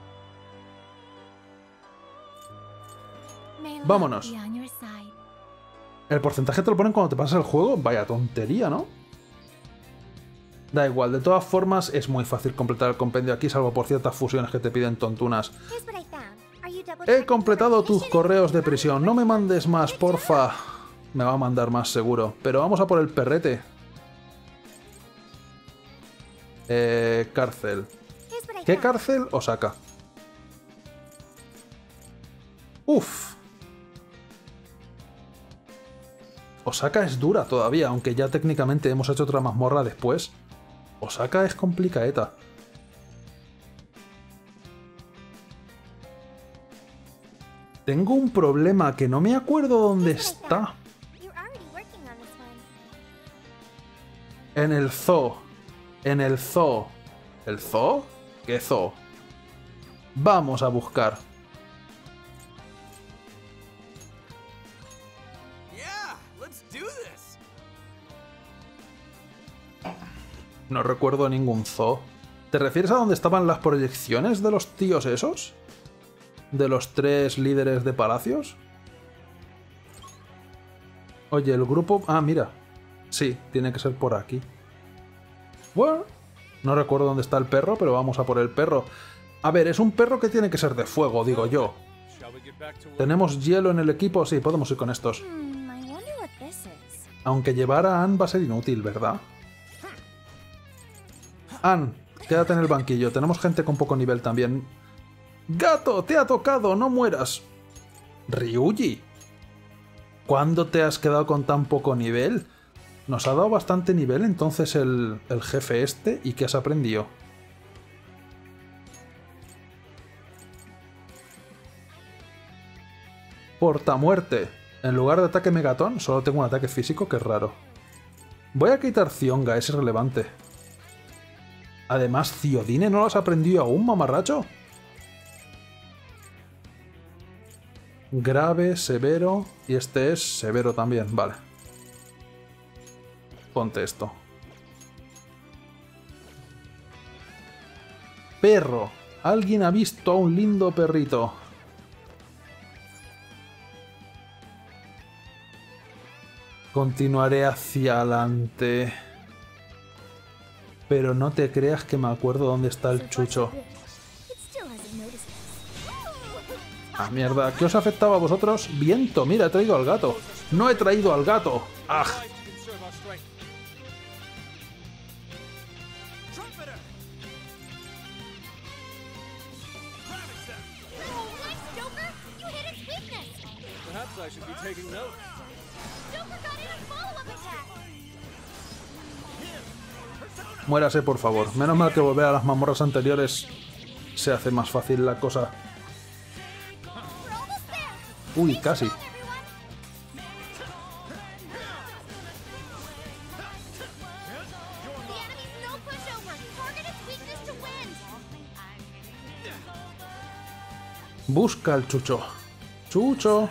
Vámonos. ¿El porcentaje te lo ponen cuando te pasas el juego? Vaya tontería, ¿no? Da igual, de todas formas es muy fácil completar el compendio aquí, salvo por ciertas fusiones que te piden tontunas. He completado tus correos de prisión. No me mandes más, porfa. Me va a mandar más seguro. Pero vamos a por el perrete. Eh, cárcel. ¿Qué cárcel? Osaka. Uf. Osaka es dura todavía, aunque ya técnicamente hemos hecho otra mazmorra después. Osaka es complicaeta. Tengo un problema que no me acuerdo dónde está. En el zoo. En el zoo. ¿El zoo? ¿Qué zoo? Vamos a buscar. No recuerdo ningún zoo. ¿Te refieres a dónde estaban las proyecciones de los tíos esos? ¿De los tres líderes de palacios? Oye, el grupo... Ah, mira. Sí, tiene que ser por aquí. Bueno, no recuerdo dónde está el perro, pero vamos a por el perro. A ver, es un perro que tiene que ser de fuego, digo yo. ¿Tenemos hielo en el equipo? Sí, podemos ir con estos. Aunque llevar a Ann va a ser inútil, ¿verdad? Ann, quédate en el banquillo. Tenemos gente con poco nivel también. ¡Gato! ¡Te ha tocado! ¡No mueras! Ryuji. ¿Cuándo te has quedado con tan poco nivel? Nos ha dado bastante nivel entonces el, el jefe este. ¿Y qué has aprendido? Portamuerte. En lugar de ataque megatón, solo tengo un ataque físico, que es raro. Voy a quitar Zionga, es irrelevante. Además, Ciodine no lo has aprendido aún, mamarracho. Grave, severo. Y este es severo también, vale. Ponte esto. Perro. Alguien ha visto a un lindo perrito. Continuaré hacia adelante. Pero no te creas que me acuerdo dónde está el chucho. Ah, mierda. ¿Qué os afectaba a vosotros? Viento, mira, he traído al gato. No he traído al gato. ¡Ah! Muérase, por favor. Menos mal que volver a las mazmorras anteriores se hace más fácil la cosa. Uy, casi. Busca al chucho. Chucho.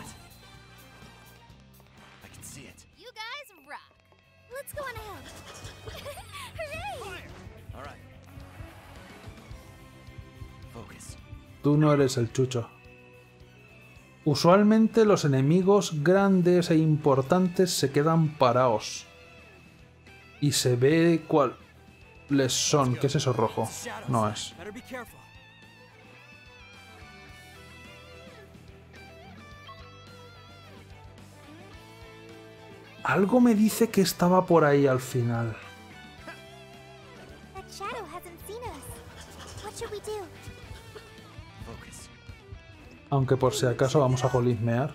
Tú no eres el chucho. Usualmente los enemigos grandes e importantes se quedan parados. Y se ve cuáles son. ¿Qué es eso rojo? No es. Algo me dice que estaba por ahí al final. Aunque por si acaso vamos a golismear.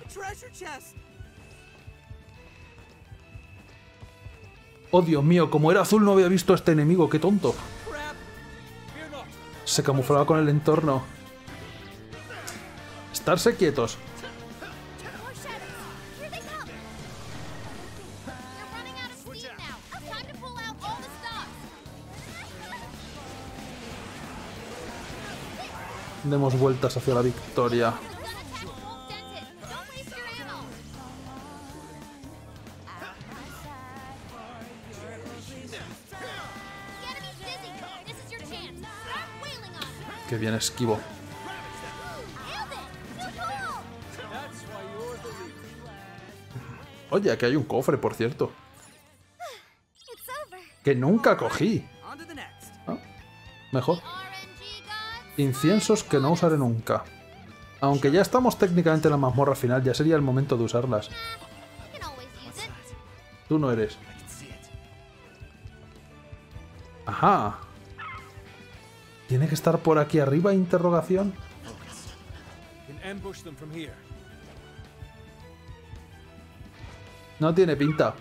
Oh, Dios mío, como era azul no había visto a este enemigo, qué tonto. Se camuflaba con el entorno. Estarse quietos. Demos vueltas hacia la victoria. Qué bien esquivo. Oye, aquí hay un cofre, por cierto. Que nunca cogí. ¿Ah? Mejor. Inciensos que no usaré nunca. Aunque ya estamos técnicamente en la mazmorra final, ya sería el momento de usarlas. Tú no eres. Ajá. ¿Tiene que estar por aquí arriba? Interrogación. No tiene pinta.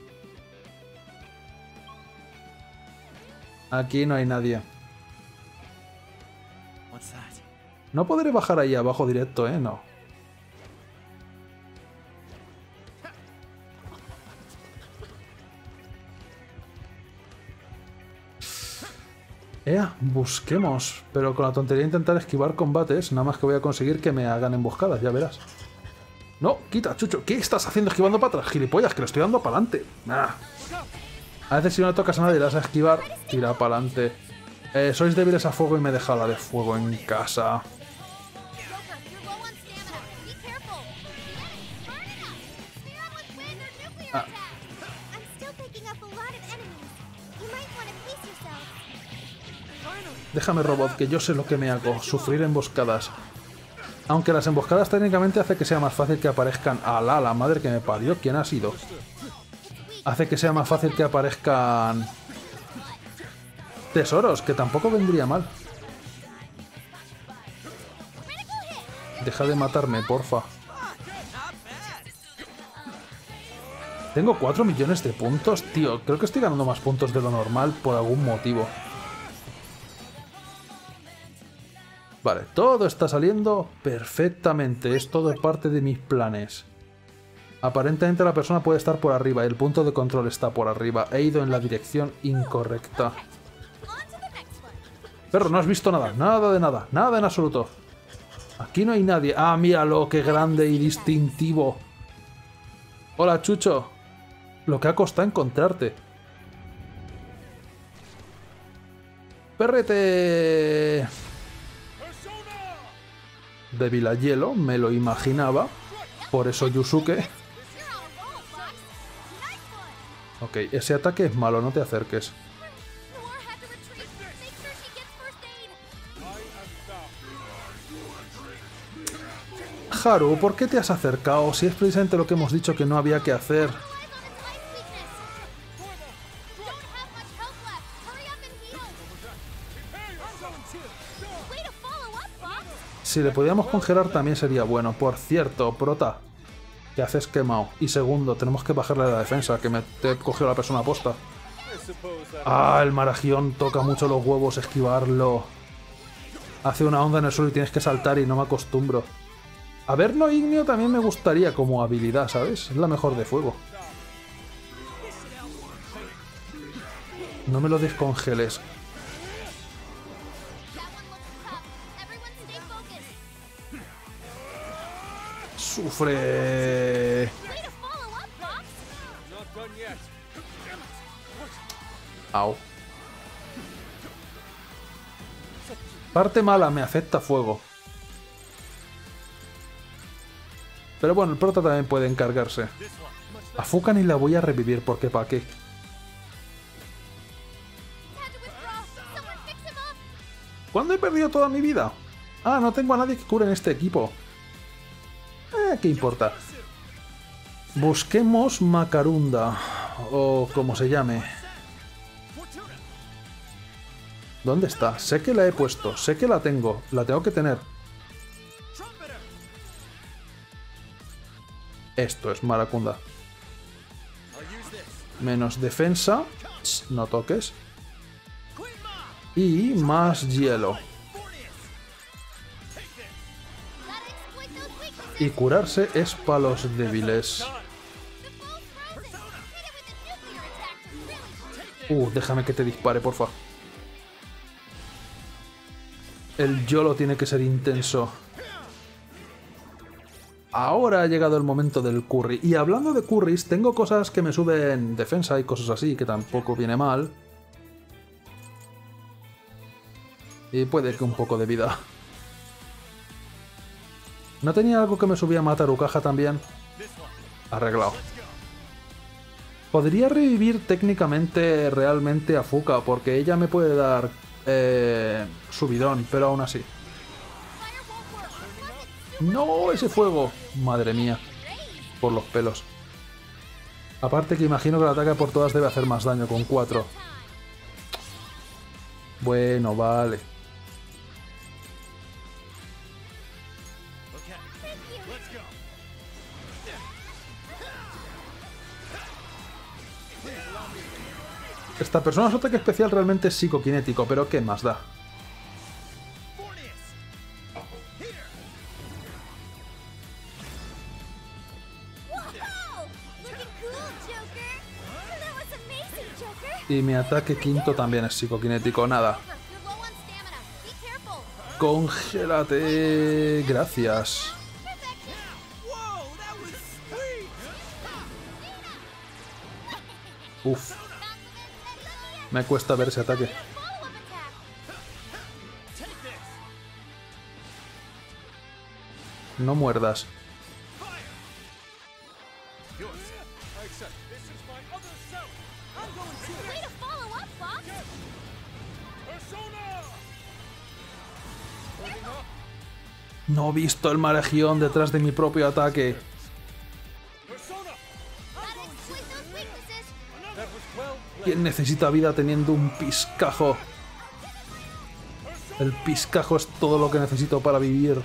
Aquí no hay nadie. No podré bajar ahí abajo directo, ¿eh? No. Ea, busquemos. Pero con la tontería de intentar esquivar combates, nada más que voy a conseguir que me hagan emboscadas, ya verás. No, quita, Chucho. ¿Qué estás haciendo esquivando para atrás? Gilipollas, que lo estoy dando para adelante. Ah. A veces si no le tocas a nadie y le vas a esquivar, tira para adelante. Eh, sois débiles a fuego y me he dejado la de fuego en casa. Ah. Déjame, robot, que yo sé lo que me hago. Sufrir emboscadas. Aunque las emboscadas técnicamente hace que sea más fácil que aparezcan... ¡Alá, la madre que me parió! ¿Quién ha sido? Hace que sea más fácil que aparezcan... tesoros, que tampoco vendría mal. Deja de matarme, porfa. Tengo cuatro millones de puntos, tío. Creo que estoy ganando más puntos de lo normal por algún motivo. Vale, todo está saliendo perfectamente. Es todo parte de mis planes. Aparentemente la persona puede estar por arriba. El punto de control está por arriba. He ido en la dirección incorrecta. Perro, no has visto nada. Nada de nada. Nada en absoluto. Aquí no hay nadie. Ah, míralo, qué grande y distintivo. Hola, Chucho. Lo que ha costado encontrarte. Perrete. Débil a hielo, me lo imaginaba. Por eso Yusuke. Ok, ese ataque es malo, no te acerques. Haru, ¿por qué te has acercado? Si es precisamente lo que hemos dicho que no había que hacer. Si le podíamos congelar también sería bueno. Por cierto, Prota, ¿qué haces quemado? Y segundo, tenemos que bajarle la defensa, que me te cogió la persona aposta. Ah, el Maragión toca mucho los huevos, esquivarlo. Hace una onda en el suelo y tienes que saltar y no me acostumbro. Averno Ignio también me gustaría como habilidad, ¿sabes? Es la mejor de fuego. No me lo descongeles. ¡Sufre! Au. Parte mala, me afecta fuego. Pero bueno, el prota también puede encargarse. A Fukani la voy a revivir porque pa' qué. ¿Cuándo he perdido toda mi vida? Ah, no tengo a nadie que cure en este equipo. Eh, ¿qué importa? Busquemos Macarunda. O como se llame. ¿Dónde está? Sé que la he puesto. Sé que la tengo. La tengo que tener. Esto es Maracunda. Menos defensa. No toques. Y más hielo. Y curarse es para los débiles. Uh, déjame que te dispare, porfa. El YOLO tiene que ser intenso. Ahora ha llegado el momento del curry. Y hablando de curries, tengo cosas que me suben defensa y cosas así, que tampoco viene mal. Y puede que un poco de vida. ¿No tenía algo que me subía Matarucaja también? Arreglado. Podría revivir técnicamente realmente a Fuka, porque ella me puede dar eh, subidón, pero aún así. ¡No! ¡Ese fuego! Madre mía. Por los pelos. Aparte que imagino que el ataque por todas debe hacer más daño con cuatro. Bueno, vale. Esta persona su ataque especial realmente es psicoquinético, pero ¿qué más da? Y mi ataque quinto también es psicoquinético, nada. Congélate. Gracias. Uf. Me cuesta ver ese ataque. No muerdas. No he visto el Maregión detrás de mi propio ataque. ¿Quién necesita vida teniendo un piscajo? El piscajo es todo lo que necesito para vivir.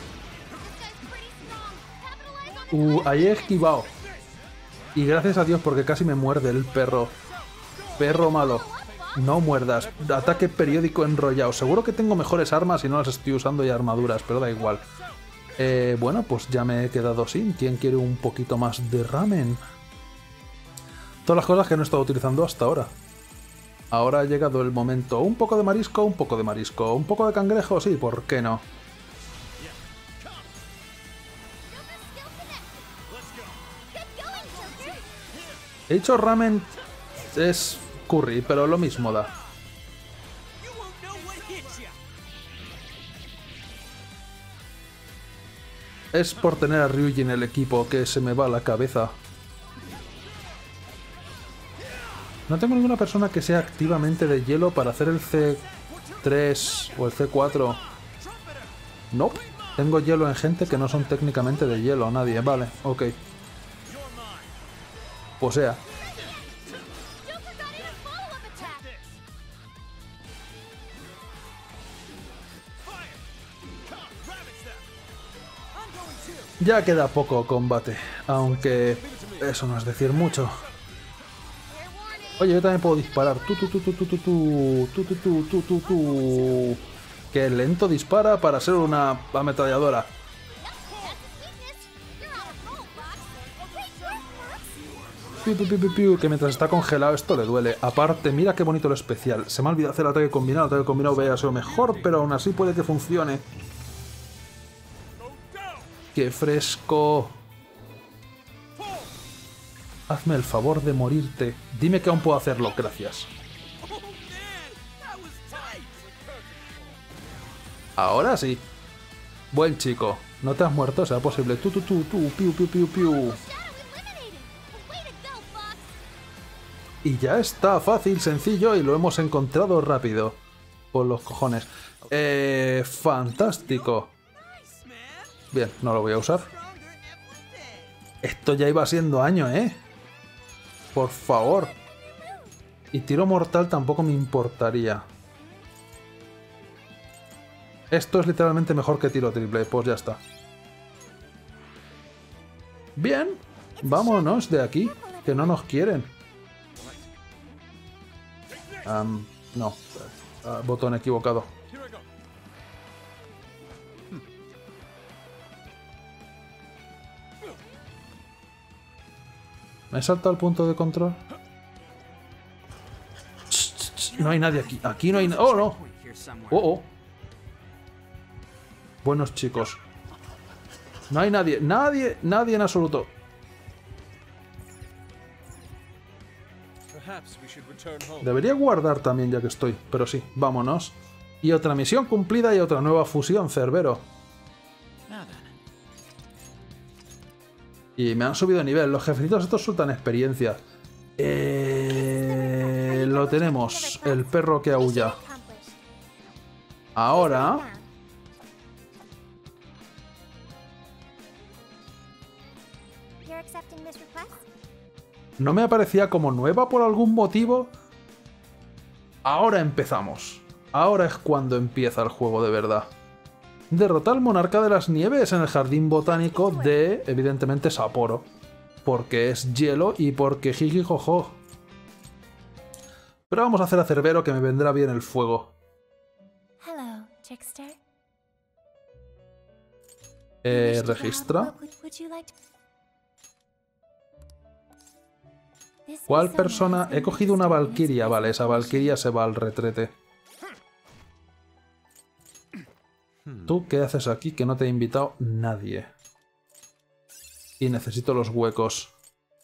Uh, ahí he esquivado. Y gracias a Dios porque casi me muerde el perro. Perro malo. No muerdas. Ataque periódico enrollado. Seguro que tengo mejores armas y no las estoy usando y armaduras, pero da igual. Eh, bueno, pues ya me he quedado sin. ¿Quién quiere un poquito más de ramen? Todas las cosas que no he estado utilizando hasta ahora. Ahora ha llegado el momento. Un poco de marisco, un poco de marisco. Un poco de cangrejo, sí, ¿por qué no? He dicho ramen es curry, pero lo mismo da. Es por tener a Ryuji en el equipo que se me va la cabeza. No tengo ninguna persona que sea activamente de hielo para hacer el C tres o el C cuatro. No, nope. Tengo hielo en gente que no son técnicamente de hielo. Nadie, vale, ok. O sea. Ya queda poco combate, aunque eso no es decir mucho. Oye, yo también puedo disparar. Tu, tu, tu, tu, tu, tu, tu, tu, tu, tu, tu, tu, tu. Que lento dispara para ser una ametralladora. Piu, piu, piu, piu, piu, que mientras está congelado esto le duele. Aparte, mira qué bonito lo especial. Se me ha olvidado hacer el ataque combinado. El ataque combinado vaya a ser mejor, pero aún así puede que funcione. ¡Qué fresco! Hazme el favor de morirte. Dime que aún puedo hacerlo, gracias. Ahora sí. Buen chico. No te has muerto, será posible. Tú, tú, tú, tú, piu, piu, piu, piu. Y ya está, fácil, sencillo, y lo hemos encontrado rápido. Por los cojones. Eh, fantástico. Bien, no lo voy a usar. Esto ya iba siendo año, ¿eh? Por favor. Y tiro mortal tampoco me importaría. Esto es literalmente mejor que tiro triple, pues ya está. Bien, vámonos de aquí, que no nos quieren. Um, no, uh, botón equivocado. ¿Me he saltado el punto de control? No hay nadie aquí. Aquí no hay nadie. ¡Oh, no! ¡Oh, oh! Buenos chicos. No hay nadie. Nadie, nadie en absoluto. Debería guardar también ya que estoy. Pero sí, vámonos. Y otra misión cumplida y otra nueva fusión, Cerbero. Y me han subido de nivel. Los jefecitos estos sueltan experiencia. Eh, lo tenemos. El perro que aúlla. Ahora... no me aparecía como nueva por algún motivo. Ahora empezamos. Ahora es cuando empieza el juego de verdad. Derrota al monarca de las nieves en el jardín botánico de, evidentemente, Sapporo. Porque es hielo y porque jiji jojo. Pero vamos a hacer a Cerbero, que me vendrá bien el fuego. Hello, Trickster. Eh, registra. ¿Cuál persona? He cogido una valquiria. Vale, esa valquiria se va al retrete. ¿Tú qué haces aquí que no te ha invitado nadie? Y necesito los huecos.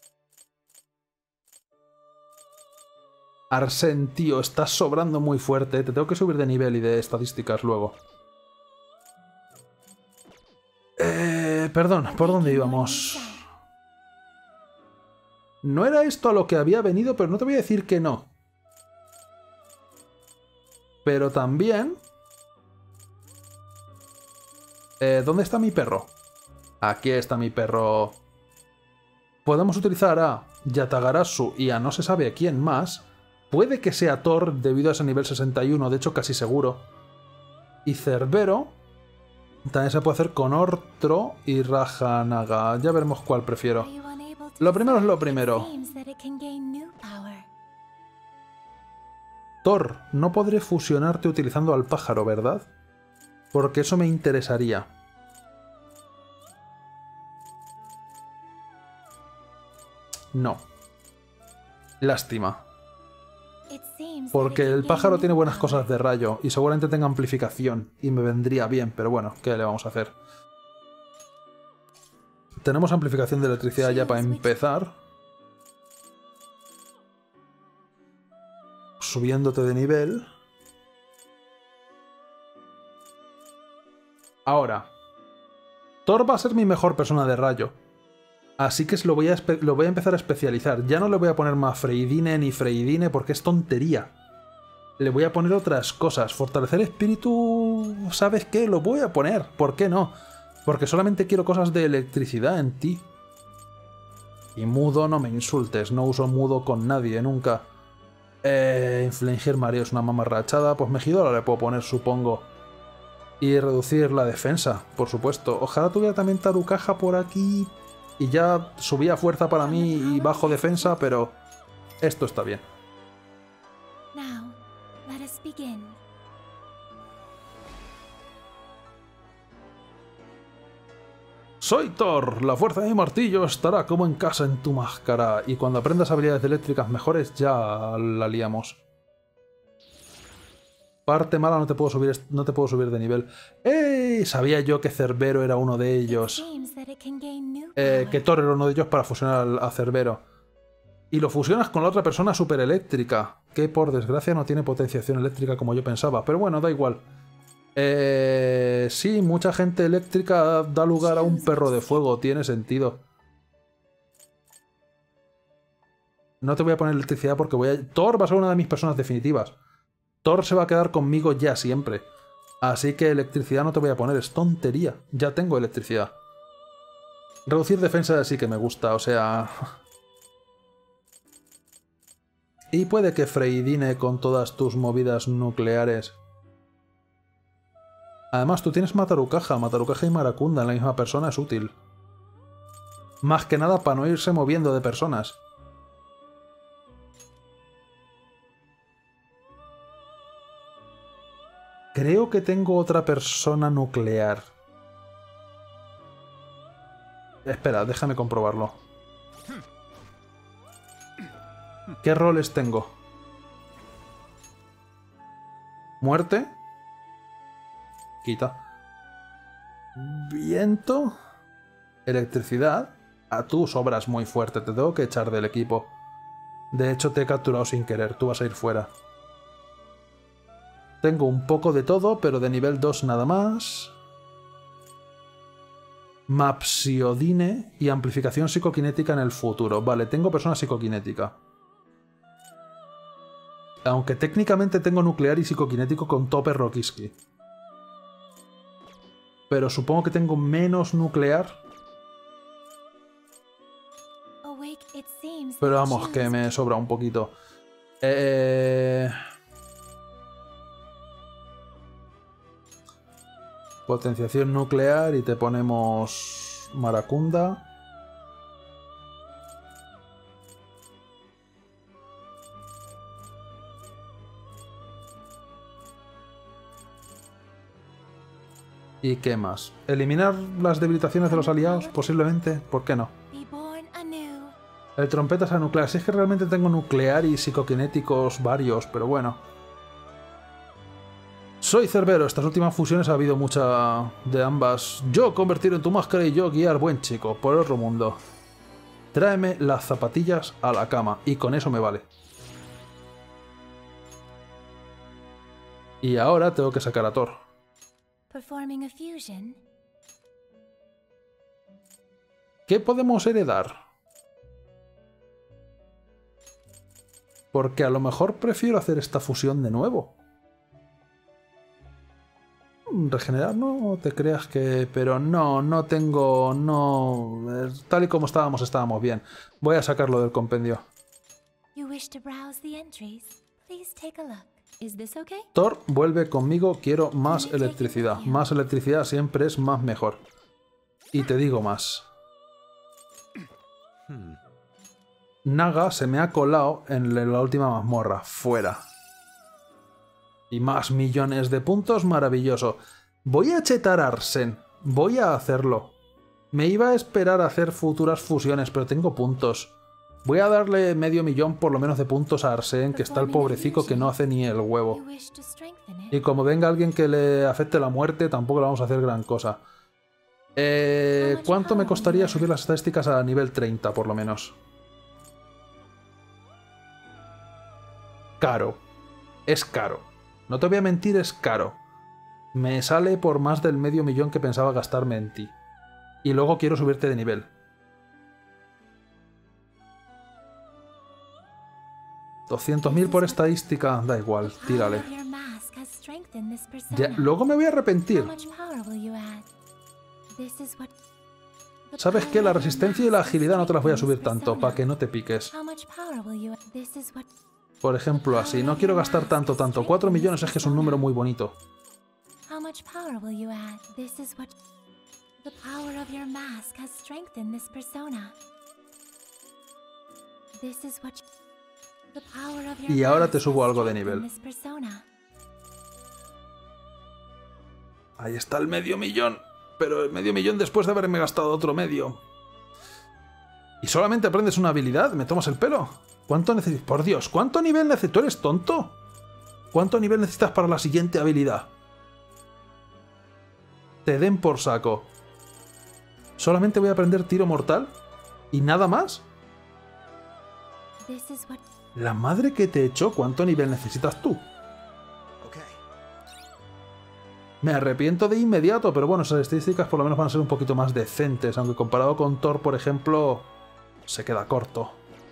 Arsen, tío, estás sobrando muy fuerte. Te tengo que subir de nivel y de estadísticas luego. Eh, perdón, ¿por dónde íbamos? No era esto a lo que había venido, pero no te voy a decir que no. Pero también... Eh, ¿dónde está mi perro? Aquí está mi perro. Podemos utilizar a Yatagarasu y a no se sabe a quién más. Puede que sea Thor debido a ese nivel sesenta y uno, de hecho casi seguro. Y Cerbero también se puede hacer con Ortro y Rajanaga. Ya veremos cuál prefiero. Lo primero es lo primero. Thor, no podré fusionarte utilizando al pájaro, ¿verdad? Porque eso me interesaría. No. Lástima. Porque el pájaro tiene buenas cosas de rayo y seguramente tenga amplificación y me vendría bien, pero bueno, ¿qué le vamos a hacer? Tenemos amplificación de electricidad ya para empezar. Subiéndote de nivel. Ahora, Thor va a ser mi mejor persona de rayo. Así que lo voy, a lo voy a empezar a especializar. Ya no le voy a poner más Freydine ni Freydine porque es tontería. Le voy a poner otras cosas. Fortalecer espíritu... ¿Sabes qué? Lo voy a poner. ¿Por qué no? Porque solamente quiero cosas de electricidad en ti. Y mudo, no me insultes. No uso mudo con nadie, nunca. Eh, infligir mareo es una mamarrachada. Pues Megidora le puedo poner, supongo. Y reducir la defensa, por supuesto. Ojalá tuviera también Tarukaja por aquí. Y ya subía fuerza para mí y bajo defensa, pero esto está bien. Now, let us begin. Soy Thor, la fuerza de mi martillo estará como en casa en tu máscara. Y cuando aprendas habilidades eléctricas mejores ya la liamos. Parte mala, no te puedo subir, no te puedo subir de nivel. ¡Ey! Sabía yo que Cerbero era uno de ellos. Eh, que Thor era uno de ellos para fusionar a Cerbero. Y lo fusionas con la otra persona supereléctrica, que por desgracia no tiene potenciación eléctrica como yo pensaba. Pero bueno, da igual. Eh, sí, mucha gente eléctrica da lugar a un perro de fuego. Tiene sentido. No te voy a poner electricidad porque voy a... Thor va a ser una de mis personas definitivas. Thor se va a quedar conmigo ya siempre. Así que electricidad no te voy a poner, es tontería. Ya tengo electricidad. Reducir defensa sí que me gusta, o sea... Y puede que Freydine con todas tus movidas nucleares... Además, tú tienes Matarukaja. Matarukaja y Maracunda en la misma persona es útil. Más que nada para no irse moviendo de personas. Creo que tengo otra persona nuclear. Espera, déjame comprobarlo. ¿Qué roles tengo? Muerte. Quita. Viento. Electricidad. A tú sobras muy fuerte, te tengo que echar del equipo. De hecho, te he capturado sin querer, tú vas a ir fuera. Tengo un poco de todo, pero de nivel dos nada más. Mapsiodine y amplificación psicoquinética en el futuro. Vale, tengo persona psicoquinética. Aunque técnicamente tengo nuclear y psicoquinético con Topper Rokiski. Pero supongo que tengo menos nuclear. Pero vamos, que me sobra un poquito. Eh... Potenciación nuclear y te ponemos Maracunda. ¿Y qué más? ¿Eliminar las debilitaciones de los aliados? Posiblemente. ¿Por qué no? El trompetas a nuclear. Si es que realmente tengo nuclear y psicoquinéticos varios, pero bueno. Soy Cerbero. Estas últimas fusiones ha habido mucha de ambas. Yo convertir en tu máscara y yo guiar, buen chico, por otro mundo. Tráeme las zapatillas a la cama y con eso me vale. Y ahora tengo que sacar a Thor. ¿Qué podemos heredar? Porque a lo mejor prefiero hacer esta fusión de nuevo. Regenerar, no te creas que... Pero no, no tengo... No... Tal y como estábamos, estábamos bien. Voy a sacarlo del compendio. Thor, vuelve conmigo, quiero más electricidad. Más electricidad siempre es más mejor. Y te digo más. Naga se me ha colado en la última mazmorra. Fuera. Y más millones de puntos, maravilloso. Voy a chetar a Arsene. Voy a hacerlo. Me iba a esperar a hacer futuras fusiones, pero tengo puntos. Voy a darle medio millón por lo menos de puntos a Arsene, que está el pobrecico que no hace ni el huevo. Y como venga alguien que le afecte la muerte, tampoco le vamos a hacer gran cosa. Eh, ¿Cuánto me costaría subir las estadísticas a nivel treinta, por lo menos? Caro. Es caro. No te voy a mentir, es caro. Me sale por más del medio millón que pensaba gastarme en ti. Y luego quiero subirte de nivel. doscientos mil por estadística, da igual, tírale. Ya, luego me voy a arrepentir. ¿Sabes qué? La resistencia y la agilidad no te las voy a subir tanto, para que no te piques. Por ejemplo, así. No quiero gastar tanto, tanto. cuatro millones es que es un número muy bonito. Y ahora te subo algo de nivel. Ahí está el medio millón. Pero el medio millón después de haberme gastado otro medio. ¿Y solamente aprendes una habilidad? ¿Me tomas el pelo? ¿Cuánto necesitas? Por Dios, ¿cuánto nivel necesitas? ¿Tú eres tonto? ¿Cuánto nivel necesitas para la siguiente habilidad? Te den por saco. ¿Solamente voy a aprender tiro mortal? ¿Y nada más? La madre que te echó, ¿cuánto nivel necesitas tú? Me arrepiento de inmediato, pero bueno, esas estadísticas por lo menos van a ser un poquito más decentes, aunque comparado con Thor, por ejemplo, se queda corto.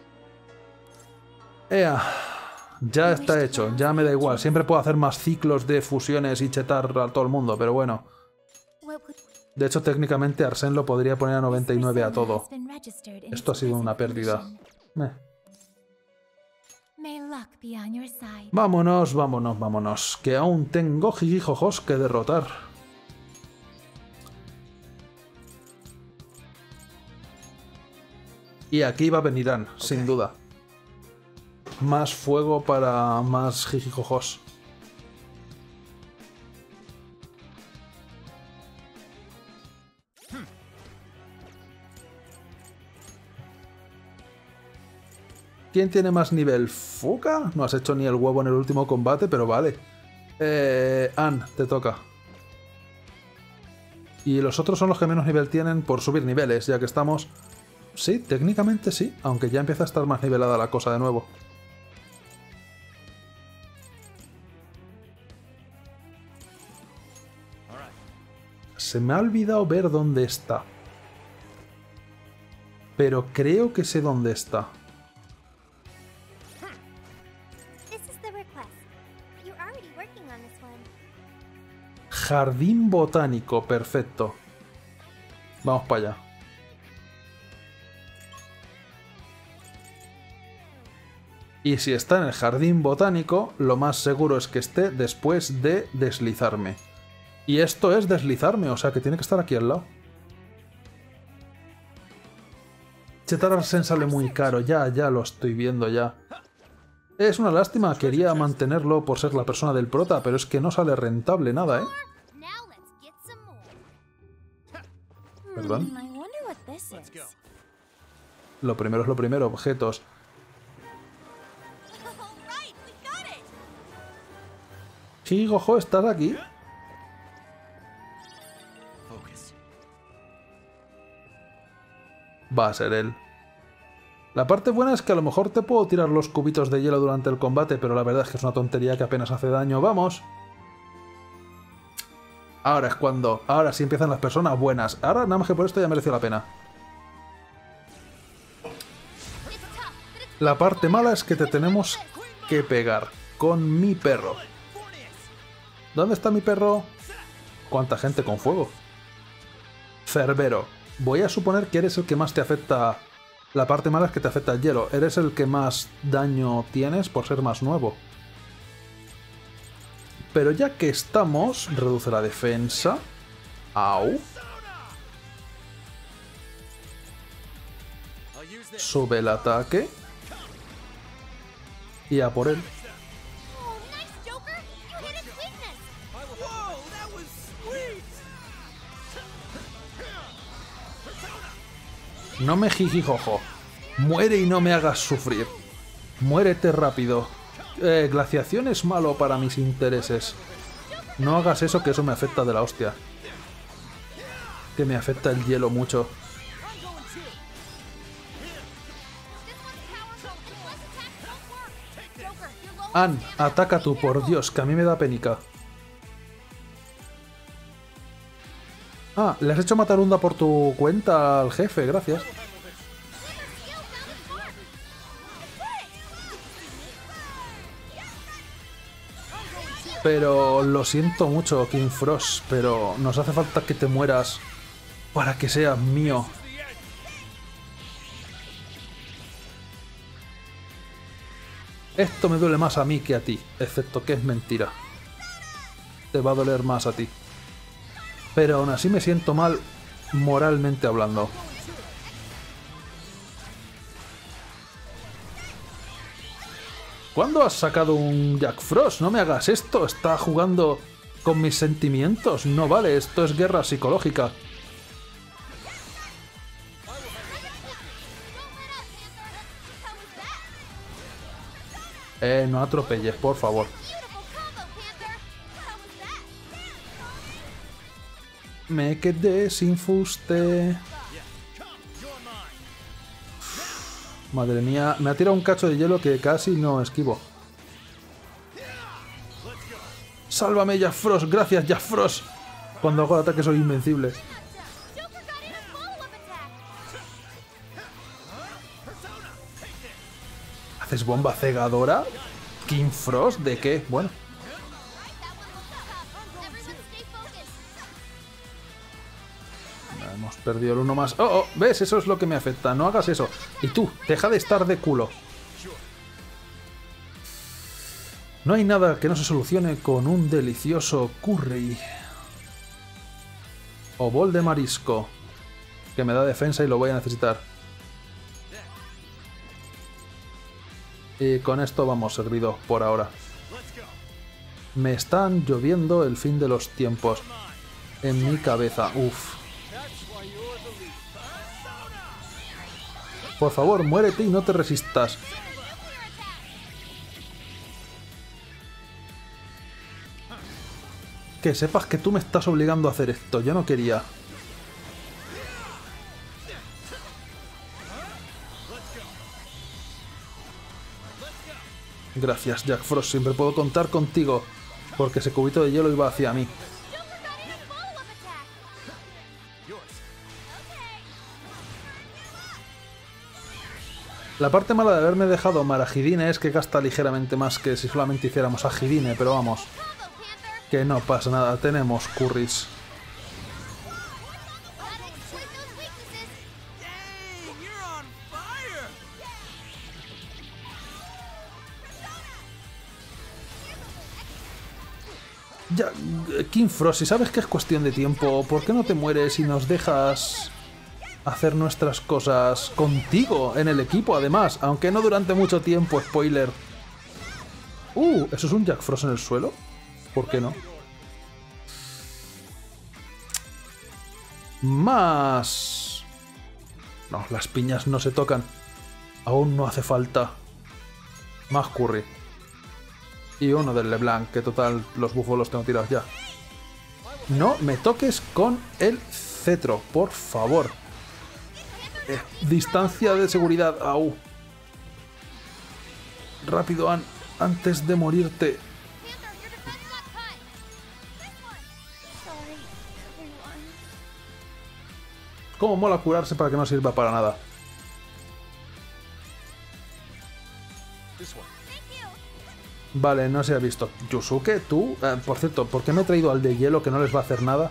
Ea, ya está hecho, ya me da igual. Siempre puedo hacer más ciclos de fusiones y chetar a todo el mundo, pero bueno. De hecho, técnicamente Arsene lo podría poner a noventa y nueve a todo. Esto ha sido una pérdida. Eh. Vámonos, vámonos, vámonos. Que aún tengo jijijojos que derrotar. Y aquí va a venir Ann, sin duda. Más fuego para más jijijojos. ¿Quién tiene más nivel? ¿Fuka? No has hecho ni el huevo en el último combate, pero vale. Eh, Ann, te toca. Y los otros son los que menos nivel tienen por subir niveles, ya que estamos... Sí, técnicamente sí, aunque ya empieza a estar más nivelada la cosa de nuevo. Se me ha olvidado ver dónde está. Pero creo que sé dónde está. Jardín botánico, perfecto. Vamos para allá. Y si está en el jardín botánico, lo más seguro es que esté después de deslizarme. Y esto es deslizarme, o sea que tiene que estar aquí al lado. Chetar Arsène sale muy caro, ya, ya lo estoy viendo ya. Es una lástima, quería mantenerlo por ser la persona del prota, pero es que no sale rentable nada, ¿eh? Perdón. Lo primero es lo primero, objetos. Jigojo, ¿estás aquí? Va a ser él. La parte buena es que a lo mejor te puedo tirar los cubitos de hielo durante el combate, pero la verdad es que es una tontería que apenas hace daño. ¡Vamos! Ahora es cuando... Ahora sí empiezan las personas buenas. Ahora nada más que por esto ya mereció la pena. La parte mala es que te tenemos que pegar con mi perro. ¿Dónde está mi perro? ¿Cuánta gente con fuego? Cerbero. Voy a suponer que eres el que más te afecta... La parte mala es que te afecta el hielo. Eres el que más daño tienes por ser más nuevo. Pero ya que estamos, reduce la defensa. Au. Sube el ataque. Y a por él. No me jijijojo. Muere y no me hagas sufrir. Muérete rápido. Eh, glaciación es malo para mis intereses. No hagas eso, que eso me afecta de la hostia. Que me afecta el hielo mucho. Ann, ataca tú, por Dios, que a mí me da penica. Ah, le has hecho matar Unda por tu cuenta al jefe, gracias. Pero lo siento mucho, King Frost, pero nos hace falta que te mueras para que seas mío. Esto me duele más a mí que a ti, excepto que es mentira. Te va a doler más a ti. Pero aún así me siento mal moralmente hablando. ¿Cuándo has sacado un Jack Frost? No me hagas esto, está jugando con mis sentimientos. No vale, esto es guerra psicológica. Eh, no atropelles, por favor. Me quedé sin fuste. Madre mía, me ha tirado un cacho de hielo que casi no esquivo. ¡Sálvame, Jack Frost! ¡Gracias, Jack Frost! Cuando hago el ataque soy invencible. ¿Haces bomba cegadora? ¿King Frost? ¿De qué? Bueno. Hemos perdido el uno más. ¡Oh, oh! ¿Ves? Eso es lo que me afecta. No hagas eso. Y tú, deja de estar de culo. No hay nada que no se solucione con un delicioso curry. O bol de marisco. Que me da defensa y lo voy a necesitar. Y con esto vamos servidos por ahora. Me están lloviendo el fin de los tiempos. En mi cabeza. Uf. Por favor, muérete y no te resistas. Que sepas que tú me estás obligando a hacer esto. Yo no quería. Gracias, Jack Frost. Siempre puedo contar contigo. Porque ese cubito de hielo iba hacia mí. La parte mala de haberme dejado Maragidine es que gasta ligeramente más que si solamente hiciéramos Agidine, pero vamos. Que no pasa nada, tenemos curries. Ya, King Frost, si sabes que es cuestión de tiempo, ¿por qué no te mueres y nos dejas hacer nuestras cosas contigo en el equipo, además? Aunque no durante mucho tiempo, spoiler. Uh, ¿eso es un Jack Frost en el suelo? ¿Por qué no? Más... No, las piñas no se tocan. Aún no hace falta. Más curry. Y uno del LeBlanc, que total, los bufos los tengo tirados ya. No me toques con el cetro, por favor. Eh, distancia de seguridad. Au. Rápido, Ann, antes de morirte. ¿Cómo mola curarse para que no sirva para nada? Vale, no se ha visto. Yusuke, tú... Eh, por cierto, ¿por qué me he traído al de hielo que no les va a hacer nada?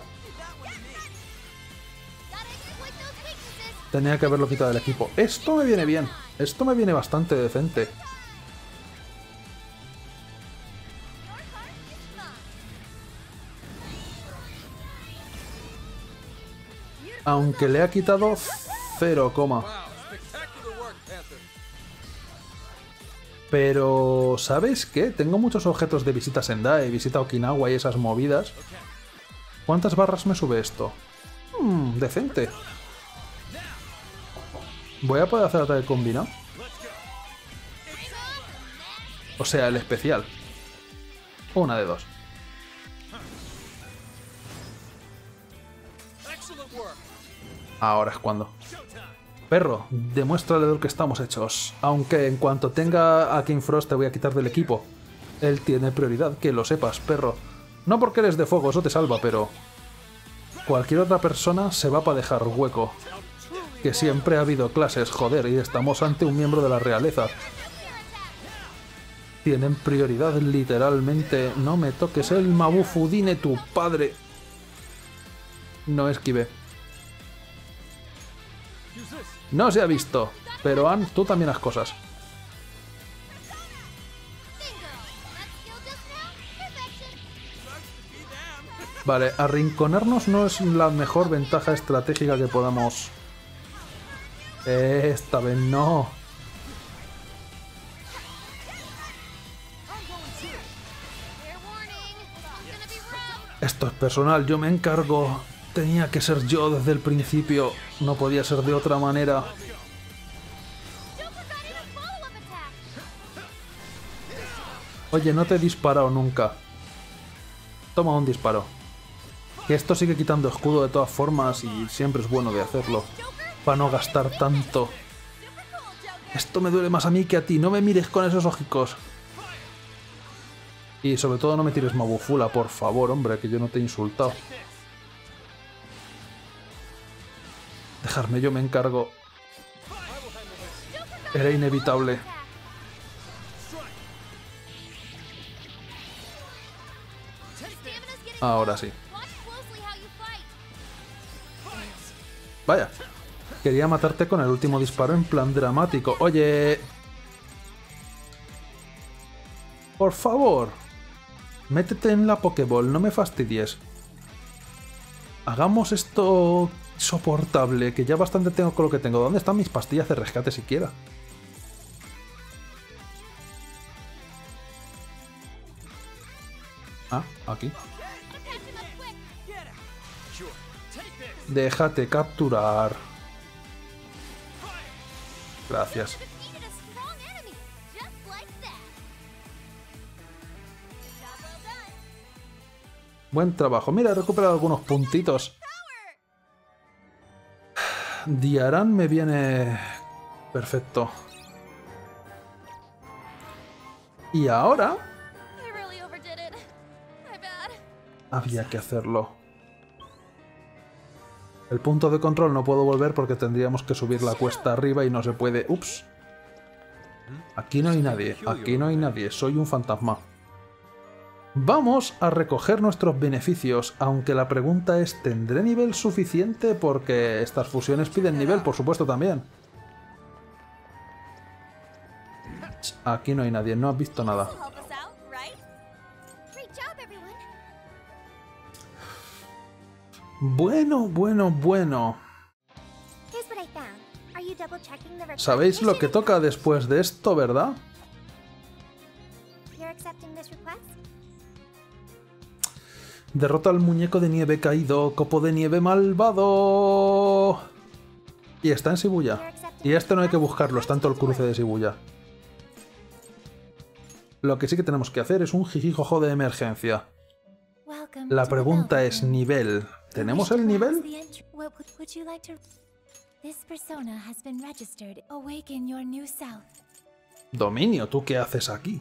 Tenía que haberlo quitado del equipo. Esto me viene bien. Esto me viene bastante decente. Aunque le ha quitado cero, coma. Pero, ¿sabes qué? Tengo muchos objetos de visita a Sendai, visita a Okinawa y esas movidas. ¿Cuántas barras me sube esto? Hmm, decente. ¿Voy a poder hacer ataque combinado? O sea, el especial. Una de dos. Ahora es cuando. Perro, demuéstrale de lo que estamos hechos. Aunque en cuanto tenga a King Frost te voy a quitar del equipo. Él tiene prioridad, que lo sepas, perro. No porque eres de fuego, eso te salva, pero... cualquier otra persona se va para dejar hueco. Que siempre ha habido clases, joder, y estamos ante un miembro de la realeza. Tienen prioridad, literalmente. No me toques el Mabufudine, tu padre. No esquivé. No se ha visto, pero Ann, tú también haz cosas. Vale, arrinconarnos no es la mejor ventaja estratégica que podamos... Esta vez no. Esto es personal, yo me encargo. Tenía que ser yo desde el principio. No podía ser de otra manera. Oye, no te he disparado nunca. Toma un disparo. Que esto sigue quitando escudo de todas formas y siempre es bueno de hacerlo. Para no gastar tanto. Esto me duele más a mí que a ti. No me mires con esos ojicos. Y sobre todo no me tires Mabufula, por favor, hombre, que yo no te he insultado. Dejarme, yo me encargo. Era inevitable. Ahora sí. Vaya. Quería matarte con el último disparo en plan dramático. Oye... Por favor. Métete en la Pokéball, no me fastidies. Hagamos esto soportable, que ya bastante tengo con lo que tengo. ¿Dónde están mis pastillas de rescate siquiera? Aquí. Déjate capturar. Gracias. Buen trabajo. Mira, he recuperado algunos puntitos. Diaran me viene perfecto. Y ahora había que hacerlo. El punto de control no puedo volver porque tendríamos que subir la cuesta arriba y no se puede. Ups. Aquí no hay nadie. Aquí no hay nadie. Soy un fantasma. Vamos a recoger nuestros beneficios, aunque la pregunta es, ¿tendré nivel suficiente? Porque estas fusiones piden nivel, por supuesto, también. Aquí no hay nadie, no has visto nada. Bueno, bueno, bueno. ¿Sabéis lo que toca después de esto, verdad? Derrota al muñeco de nieve caído, copo de nieve malvado. Y está en Shibuya. Y este no hay que buscarlo, está en todo el cruce de Shibuya. Lo que sí que tenemos que hacer es un jijijojo de emergencia. La pregunta es nivel. ¿Tenemos el nivel? Dominio, ¿tú qué haces aquí?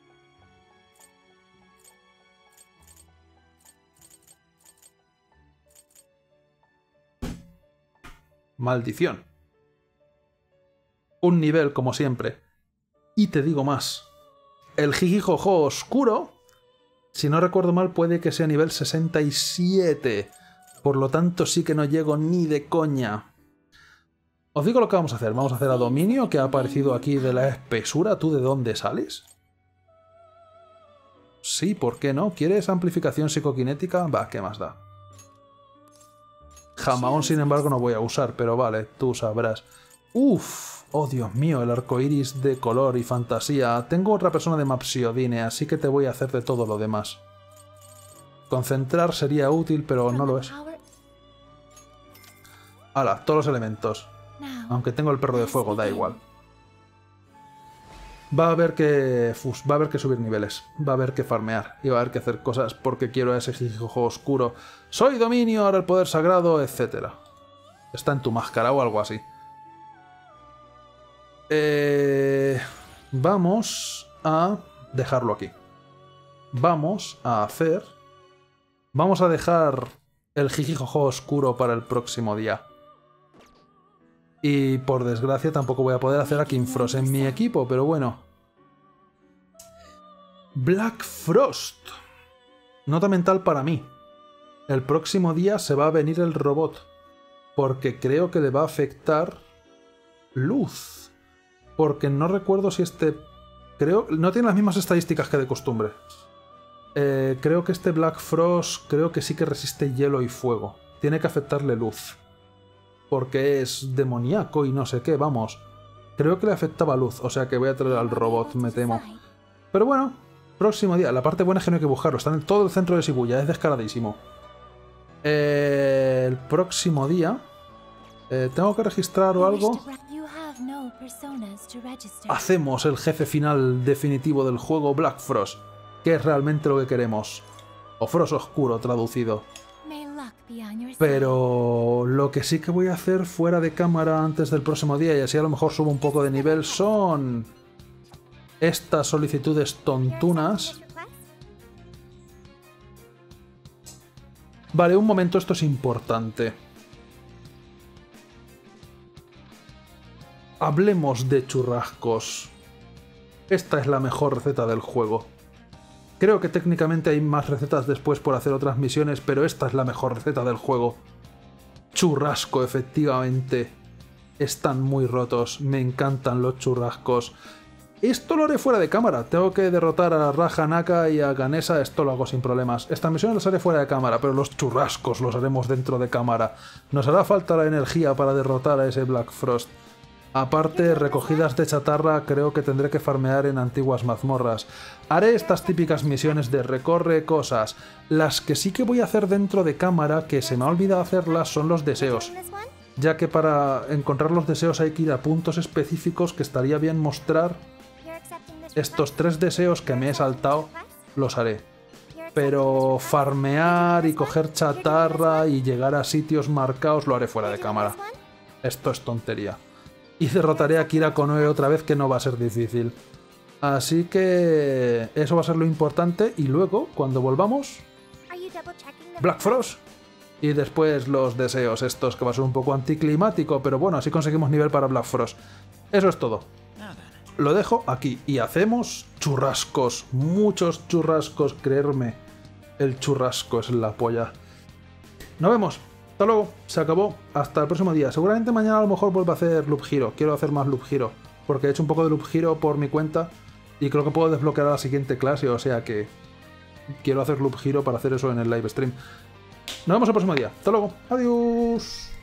Maldición. Un nivel, como siempre. Y te digo más. El jijijojo oscuro, si no recuerdo mal, puede que sea nivel sesenta y siete. Por lo tanto, sí que no llego ni de coña. Os digo lo que vamos a hacer. Vamos a hacer a Dominio, que ha aparecido aquí de la espesura. ¿Tú de dónde sales? Sí, ¿por qué no? ¿Quieres amplificación psicoquinética? Va, ¿qué más da? Jamaón, sin embargo, no voy a usar, pero vale, tú sabrás. Uf, oh Dios mío, el arco iris de color y fantasía. Tengo otra persona de Mapsiodine, así que te voy a hacer de todo lo demás. Concentrar sería útil, pero no lo es. Hala, todos los elementos. Aunque tengo el perro de fuego, da igual. Va a haber que... Uf, va a haber que subir niveles. Va a haber que farmear. Y va a haber que hacer cosas porque quiero a ese jijijojo oscuro. Soy Dominio, ahora el poder sagrado, etcétera. Está en tu máscara o algo así. Eh... Vamos a dejarlo aquí. Vamos a hacer... Vamos a dejar el jijijojo oscuro para el próximo día. Y por desgracia tampoco voy a poder hacer a King Frost en mi equipo, pero bueno. Black Frost. Nota mental para mí. El próximo día se va a venir el robot. Porque creo que le va a afectar luz. Porque no recuerdo si este... Creo... No tiene las mismas estadísticas que de costumbre. Eh, creo que este Black Frost creo que sí que resiste hielo y fuego. Tiene que afectarle luz. Porque es demoníaco y no sé qué, vamos. Creo que le afectaba luz, o sea que voy a traer al robot, me temo. Pero bueno, próximo día. La parte buena es que no hay que buscarlo, está en todo el centro de Shibuya, es descaradísimo. Eh, el próximo día... Eh, ¿Tengo que registrar o algo? Hacemos el jefe final definitivo del juego, Black Frost, que es realmente lo que queremos. O Frost Oscuro, traducido. Pero lo que sí que voy a hacer fuera de cámara antes del próximo día, y así a lo mejor subo un poco de nivel, son estas solicitudes tontunas. Vale, un momento, esto es importante. Hablemos de churrascos. Esta es la mejor receta del juego. Creo que técnicamente hay más recetas después por hacer otras misiones, pero esta es la mejor receta del juego. Churrasco, efectivamente. Están muy rotos. Me encantan los churrascos. Esto lo haré fuera de cámara. Tengo que derrotar a Raja Naka y a Ganesha. Esto lo hago sin problemas. Estas misiones las haré fuera de cámara, pero los churrascos los haremos dentro de cámara. Nos hará falta la energía para derrotar a ese Black Frost. Aparte, recogidas de chatarra, creo que tendré que farmear en antiguas mazmorras. Haré estas típicas misiones de recorre cosas. Las que sí que voy a hacer dentro de cámara, que se me ha olvidado hacerlas, son los deseos. Ya que para encontrar los deseos hay que ir a puntos específicos, que estaría bien mostrar. Estos tres deseos que me he saltado, los haré. Pero farmear y coger chatarra y llegar a sitios marcados lo haré fuera de cámara. Esto es tontería. Y derrotaré a Kira Konoe otra vez, que no va a ser difícil. Así que eso va a ser lo importante. Y luego, cuando volvamos, Black Frost. Y después los deseos estos, que va a ser un poco anticlimático. Pero bueno, así conseguimos nivel para Black Frost. Eso es todo. Lo dejo aquí. Y hacemos churrascos. Muchos churrascos, creerme. El churrasco es la polla. Nos vemos. Hasta luego, se acabó, hasta el próximo día. Seguramente mañana a lo mejor vuelvo a hacer Loop Hero. Quiero hacer más Loop Hero, porque he hecho un poco de Loop Hero por mi cuenta y creo que puedo desbloquear a la siguiente clase, o sea que quiero hacer Loop Hero para hacer eso en el live stream. Nos vemos el próximo día. Hasta luego, adiós.